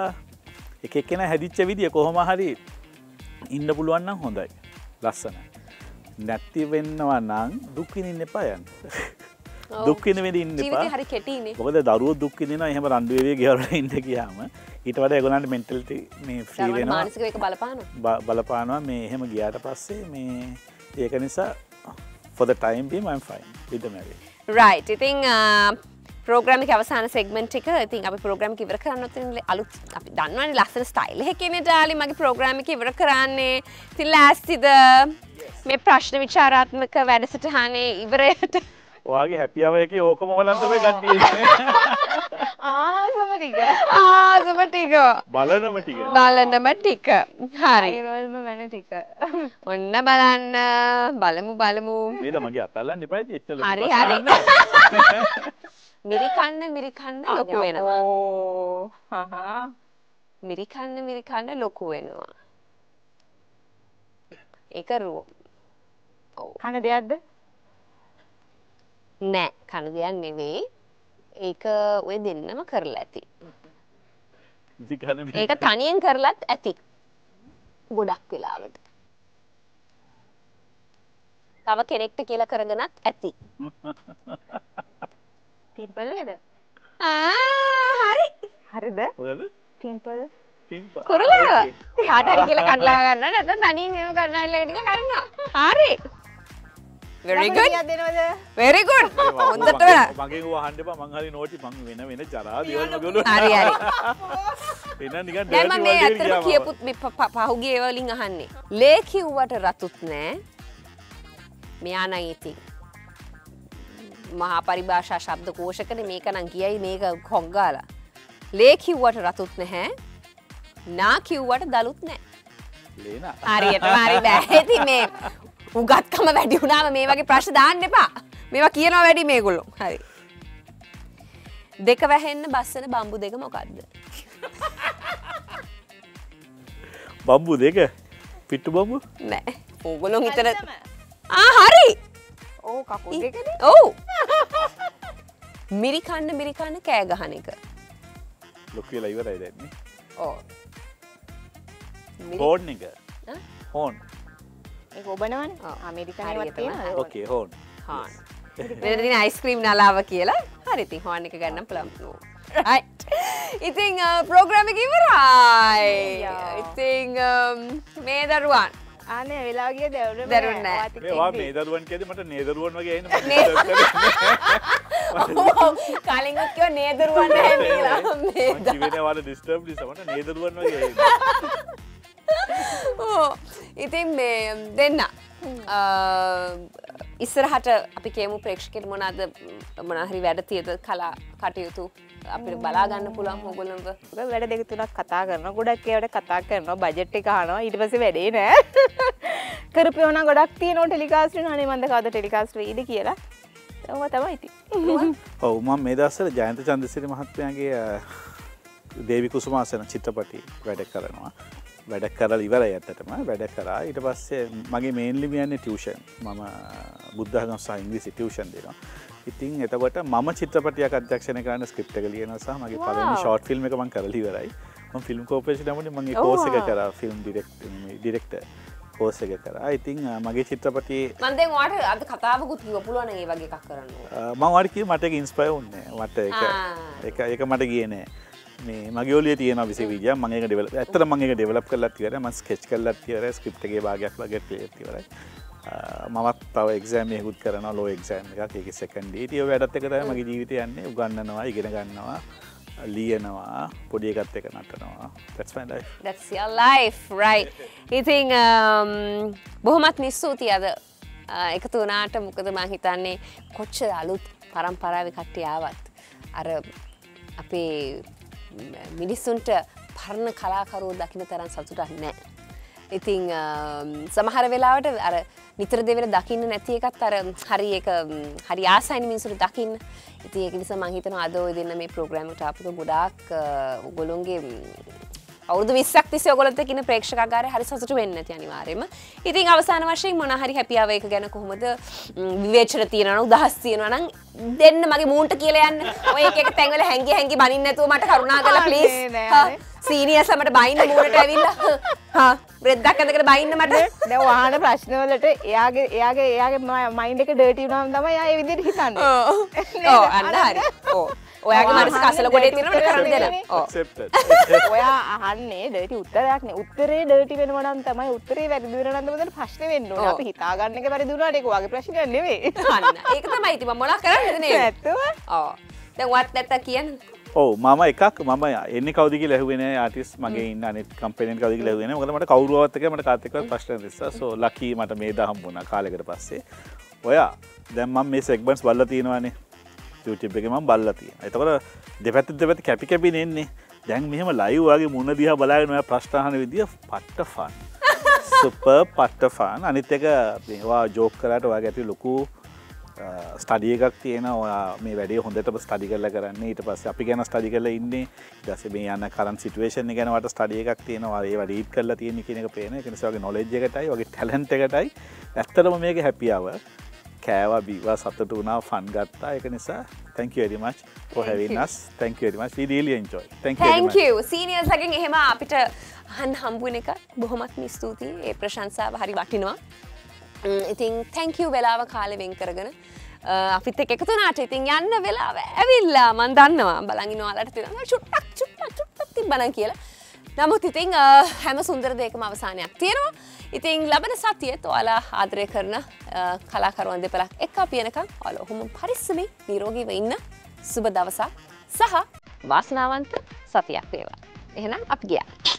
එක එක්කෙනා හැදිච්ච විදිය කොහොම හරි ඉන්න පුළුවන් නම් හොඳයි. ලස්සනයි. නැති වෙන්නවා නම් දුක් විඳින්න එපා යන්න. දුක් විඳින්න ඉන්න එපා. ජීවිතේ හරි කෙටිනේ. මොකද දරුවෝ දුක් විඳිනවා එහෙම රණ්ඩු වෙවි ගෙවල් වල ඉන්න ගියාම ඊට වඩා ඒගොල්ලන්ට මෙන්ටලිටි මේ ෆ්‍රී වෙනවා. මානසික වේක බලපානවා. බලපානවා මේ එහෙම ගියාට පස්සේ මේ ඒක නිසා for the time being I'm fine with the marriage. right. ඉතින් ප්‍රෝග්‍රෑම් එකේ අවසාන සෙග්මන්ට් එක ඉතින් අපි ප්‍රෝග්‍රෑම් එක ඉවර කරන්න ඔතන අලුත් අපි දන්නවනේ ලස්සන ස්ටයිල් එකකනේ ඩාලි මගේ ප්‍රෝග්‍රෑම් එක ඉවර කරන්නේ. ඉතින් ලෑස්තිද මේ ප්‍රශ්න විචාරාත්මක වැඩසටහනේ ඉවරයට? ඔයාගේ හැපි අවර් එකේ ඕකම වලන් තමයි ගන්නේ. ආසම ටික. ආසම ටික. බලනම ටික. බලනම ටික. හරි. ඒවලම වෙන ටික. ඔන්න බලන්න බලමු බලමු. මේද මගේ අතල්ලන්න එපා ඉතින් එච්චර. හරි හරි. මිරිකන්න මිරිකන්න ලොකු වෙනවා. ඕ. හහ. මිරිකන්න මිරිකන්න ලොකු වෙනවා. ඒක රෝ. ඔව්. කන දෙයක්ද? නෑ කන දෙයක් නෙවෙයි. ඒක ඔය දෙන්නම කරලා ඇති. ඒක තනියෙන් කරලත් ඇති. ගොඩක් වෙලාවට. තව කෙනෙක්ට කියලා කරගෙනත් ඇති. පිම්පල් නේද? ආ හරි. හරිද? හොයද? පිම්පල්. පිම්පල්. කරලා. කාට හරි කියලා කඩලා ගන්න නැත්නම් තනියෙන් එහෙම කරනවා ටික කරනවා. හරි. very good දෙනවද? very good හොඳට මගෙන් ඌ අහන්න එපා මං හරි නෝටි මං වෙන වෙන ජරා දේවල් මගලු හරි හරි එන නිකන් දැන් මම මේ ඩර්ටි ඇත්තටම කියපුත් මේ ප- ප- පහුගිය ඒවා වලින් අහන්නේ ලේ කිව්වට රතුත් නෑ මෙයා නම් ඉතින් මහා පරිභාෂා ශබ්ද කෝෂකනේ මේක නම් කියයි මේක කොග්ගාලා ලේ කිව්වට රතුත් නැහැ නා කිව්වට දලුත් නෑ ලේනා හරියටම හරි බෑ ඉතින් මේ උගත්කම වැඩි වුණාම මේ වගේ ප්‍රශ්න දාන්න එපා මේවා කියනවා වැඩි මේගොල්ලෝ හරි දෙක වැහෙන්න බස්සන බම්බු දෙක මොකද්ද බම්බු දෙක පිට්ටු බම්බු නෑ ඕගොල්ලෝ හිතන ආ හරි ඕ කකුල් දෙකනේ. ඔව් මිරිකන්න මිරිකන්න කෑ ගහන එක ලොකු වෙලා ඉවරයි දැන් නේ ඔව් හෝන් එක ඈ? හෝන් ඒක ඔබනවනේ. ඔව්. ඇමරිකානේවත් හරියටම. තියෙනවා. ඕකේ හෝන් හාන් වෙන දින අයිස්ක්‍රීම් නලාව කියලා හරි ඉතින් හෝන් එක ගන්න පුළුවන් right ඉතින් ප්‍රෝග්‍රෑම් එක ඉවරයි ඉතින් මේ දරුවන් ආනේ වෙලා ගිය දරුවෝ දරුවෝ නෑ. මේවා මේ දරුවන් කියද්දි මට නේදරුවන් වගේ එන්නේ කලින් කිව්වා නේදරුවන් නැහැ කියලා මේ මම කිව්වේ වාට ඩිස්ටර්බ් නිසා මට නේදරුවන් වගේ එන්නේ ඔව් ඉතින් මේ දෙන්න ඉස්සරහට අපි කියමු ප්‍රේක්ෂකයන්ට මොනවාද මොනවා හරි වැඩ තියෙද කලා කටයුතු අපිට බලා ගන්න පුළුවන් ඕගොල්ලන්ව ඔය වැඩ දෙක තුනක් කතා කරනවා. ගොඩක් ඒවාට කතා කරනවා. බජට් එක අහනවා. ඊට පස්සේ වැඩේ නෑ. කරපේව නම් ගොඩක් තියෙනවා ටෙලිකාස්ට් වෙනවා. අනේ මන්ද කවද ටෙලිකාස්ට් වෙයිද කියලා. ඔව් තමයි ඉතින්. ඔව් මම මේ දවස්වල ජයන්ත චන්ද්‍රසිරි මහත්මයාගේ දේවි කුසුමාසන චිත්‍රපටි වැඩ කරනවා. වැඩ කරලා ඉවරයි ඇත්තටම වැඩ කරා ඊට පස්සේ මගේ මේන්ලි කියන්නේ ටියුෂන් මම බුද්ධ ධර්ම සහ ඉංග්‍රීසි ටියුෂන් දෙනවා ඉතින් එතකොට මම චිත්‍රපටයක් අධ්‍යක්ෂණය කරන්න ස්ක්‍රිප්ට් එක ලියනවා සහ මගේ පළවෙනි ෂෝට් ෆිල්ම් එක මම කරලා ඉවරයි මම ෆිල්ම් කෝපරේෂන් යමුනේ මම ඒ කෝස් එක කරා ෆිල්ම් ඩිරෙක්ටර් ඩිරෙක්ටර් කෝස් එක කරා ඉතින් මගේ චිත්‍රපටියේ මම දැන් ඔයාලට අද කතාවකුත් කිව්ව පුළුවන් නම් ඒ වගේ එකක් කරන්න මම ඔයාලට කිව්ව මට ඒක ඉන්ස්පයර් වුණේ මට ඒක ඒක ඒක මට ගියේ නෑ මේ මගේ ඔලියේ තියෙන විශේෂ විදියක් මම ඒක ඩෙවලොප් ඇත්තටම මම ඒක ඩෙවලොප් කරලාත් ඉවරයි මම ස්කෙච් කරලාත් ඉවරයි ස්ක්‍රිප්ට් එකේ භාගයක් වගේ ක්ලියර් ඉවරයි මමත් තව එක්සෑම් එකකුත් කරනවා ලෝ එක්සෑම් එකක් ඒකේ සෙකන්ඩ් ඉයර් ඒ වැඩත් එක තමයි මගේ ජීවිතේ යන්නේ උගන්වනවා ඉගෙන ගන්නවා ලියනවා පොඩි එකත් එක නටනවා that's my life that's your life right ඉතින් බොහොමත් නිස්සූතියි අද එකතු වුණාට මොකද මම හිතන්නේ කොච්චර අලුත් පරම්පරාවේ කට්ටිය ආවත් අර අපේ මිනිස්සුන්ට පරණ කලාකරුවෝ දකින්න තරම් සතුටක් නැහැ. ඉතින් සමහර වෙලාවට අර නිතර දෙවර දකින්න නැති එකත් අර හරි ඒක හරි ආසයිනේ මිනිස්සුන්ට දකින්න. ඉතින් ඒක නිසා මම හිතනවා අද ඔය දෙන්න මේ ප්‍රෝග්‍රෑම් එකට ආපු ගොඩාක් ඔයගොල්ලෝගේ අවුරුදු විස්සක් තිස්සේ ඔයගොල්ලොත් එක්ක ඉන්න ප්‍රේක්ෂකාගාරය හරි සතුටු වෙන්න ඇති අනිවාර්යයෙන්ම. ඉතින් අවසාන වශයෙන් මොනවා හරි හැපි ආව එක ගැන කොහොමද විවේචන තියනවා නම් උදහස් තියනවා නම් දෙන්න මගේ මූන්ට කියලා යන්න. ඔය එක එක තැන්වල හැංගි හැංගි බනින්න නැතුව මට කරුණා කරලා ප්ලීස්. සීනියර්ස් අපිට බයින්න මූණට ඇවිල්ලා. හා බ්‍රෙඩ්ඩක් අඳගෙන බයින්න මට. දැන් වහන ප්‍රශ්න වලට එයාගේ එයාගේ එයාගේ මයින්ඩ් එක ඩර්ටි වුණාම තමයි එයා ඒ විදිහට හිතන්නේ. ඔව්. ඔව් අන්න හරි. ඔව්. ඔයාගේ මනස කසල ගොඩේ තියෙනවට කරන්න දෙන්න. ඔව්. accepted ඔයා අහන්නේ ඩර්ටි උත්තරයක් නේ. උත්තරේ ඩර්ටි වෙනවා නම් තමයි උත්තරේ වැරදි වෙනවා නම් තමයි ප්‍රශ්නේ වෙන්න ඕනේ. අපි හිතා ගන්න එක වැරදි වුණාට ඒක ඔයාගේ ප්‍රශ්නයක් නෙවෙයි. අන්න. ඒක තමයි ඉතින් මම මොනා කරන්නද නේද? ඇත්තම. ඔව්. දැන් වත් නැත්ත කියන්නේ. ඔව් මම එකක් මම එන්නේ කවුද කියලා ඇහුවේ නෑ ආටිස්ට් මගේ ඉන්න අනිත් කම්පැනි එකේ කවුද කියලා ඇහුවේ නෑ මොකද මට කවුරුවත් එක්ක මට කාත් එක්කවත් ප්‍රශ්න නැතිසා සෝ ලකී මට මේ දා හම්බුණා කාලයකට පස්සේ ඔයා දැන් මම මේ සෙග්මන්ට්ස් බලලා තියෙනවානේ YouTube එකේ මම බලලා තියෙනවා එතකොට දෙපැත්ත දෙපැත්ත කැපි කැපි නෙන්නේ දැන් මෙහෙම ලයිව් වගේ මුණ දිහා බලාගෙන ඔයා ප්‍රශ්න අහන විදිය පට්ට ෆන් සුපර් පට්ට ෆන් අනිත් එක මේවා ජෝක් කරාට ඔයාගේ ඇතුලේ ලොකු ස්ටඩිය එකක් තියෙන ඔයා මේ වැඩේ හොඳටම ස්ටඩි කරලා කරන්නේ ඊට පස්සේ අපි ගැන ස්ටඩි කරලා ඉන්නේ ඊට පස්සේ මේ යන කරන්ට් සිටුේෂන් එක ගැන වට ස්ටඩි එකක් තියෙනවා ඒවා රීඩ් කරලා තියෙන කියන එක පේන ඒක නිසා වගේ නොලෙජ් එකටයි වගේ ටැලන්ට් එකටයි ඇත්තටම මේක හැපි ආවර් කෑවා බීවා සතුටු වුණා ෆන් ගත්තා ඒක නිසා thank you very much for having us thank you very much we really enjoy thank you thank you seniors again එහෙම අපිට අහන්න හම්බ වෙන එක බොහොමත්ම ස්තුතියි ඒ ප්‍රශංසාව හරි වටිනවා ඉතින් thank you වෙලාව කාලේ වෙන් කරගෙන අපිත් එක්ක එකතු වුණාට ඉතින් යන්න වෙලාව ඇවිල්ලා මම දන්නවා බලන් ඉන්න ඔයාලට තියෙනවා චුට්ටක් චුට්ටක් චුට්ටක් තිබ්බනම් කියලා නමුත් ඉතින් හැම සුන්දර දෙයකම අවසානයක් තියෙනවා. ඉතින් ලබන සතියේත් ඔයාලා ආදරය කරන කලාකරුවන් දෙපළක් එක්ක අපි එනකන් ඔයාලා ඔහොම පරිස්සමෙන් නිරෝගීව ඉන්න සුබ දවසක් සහ වාසනාවන්ත සතියක් වේවා. එහෙනම් අපි ගියා.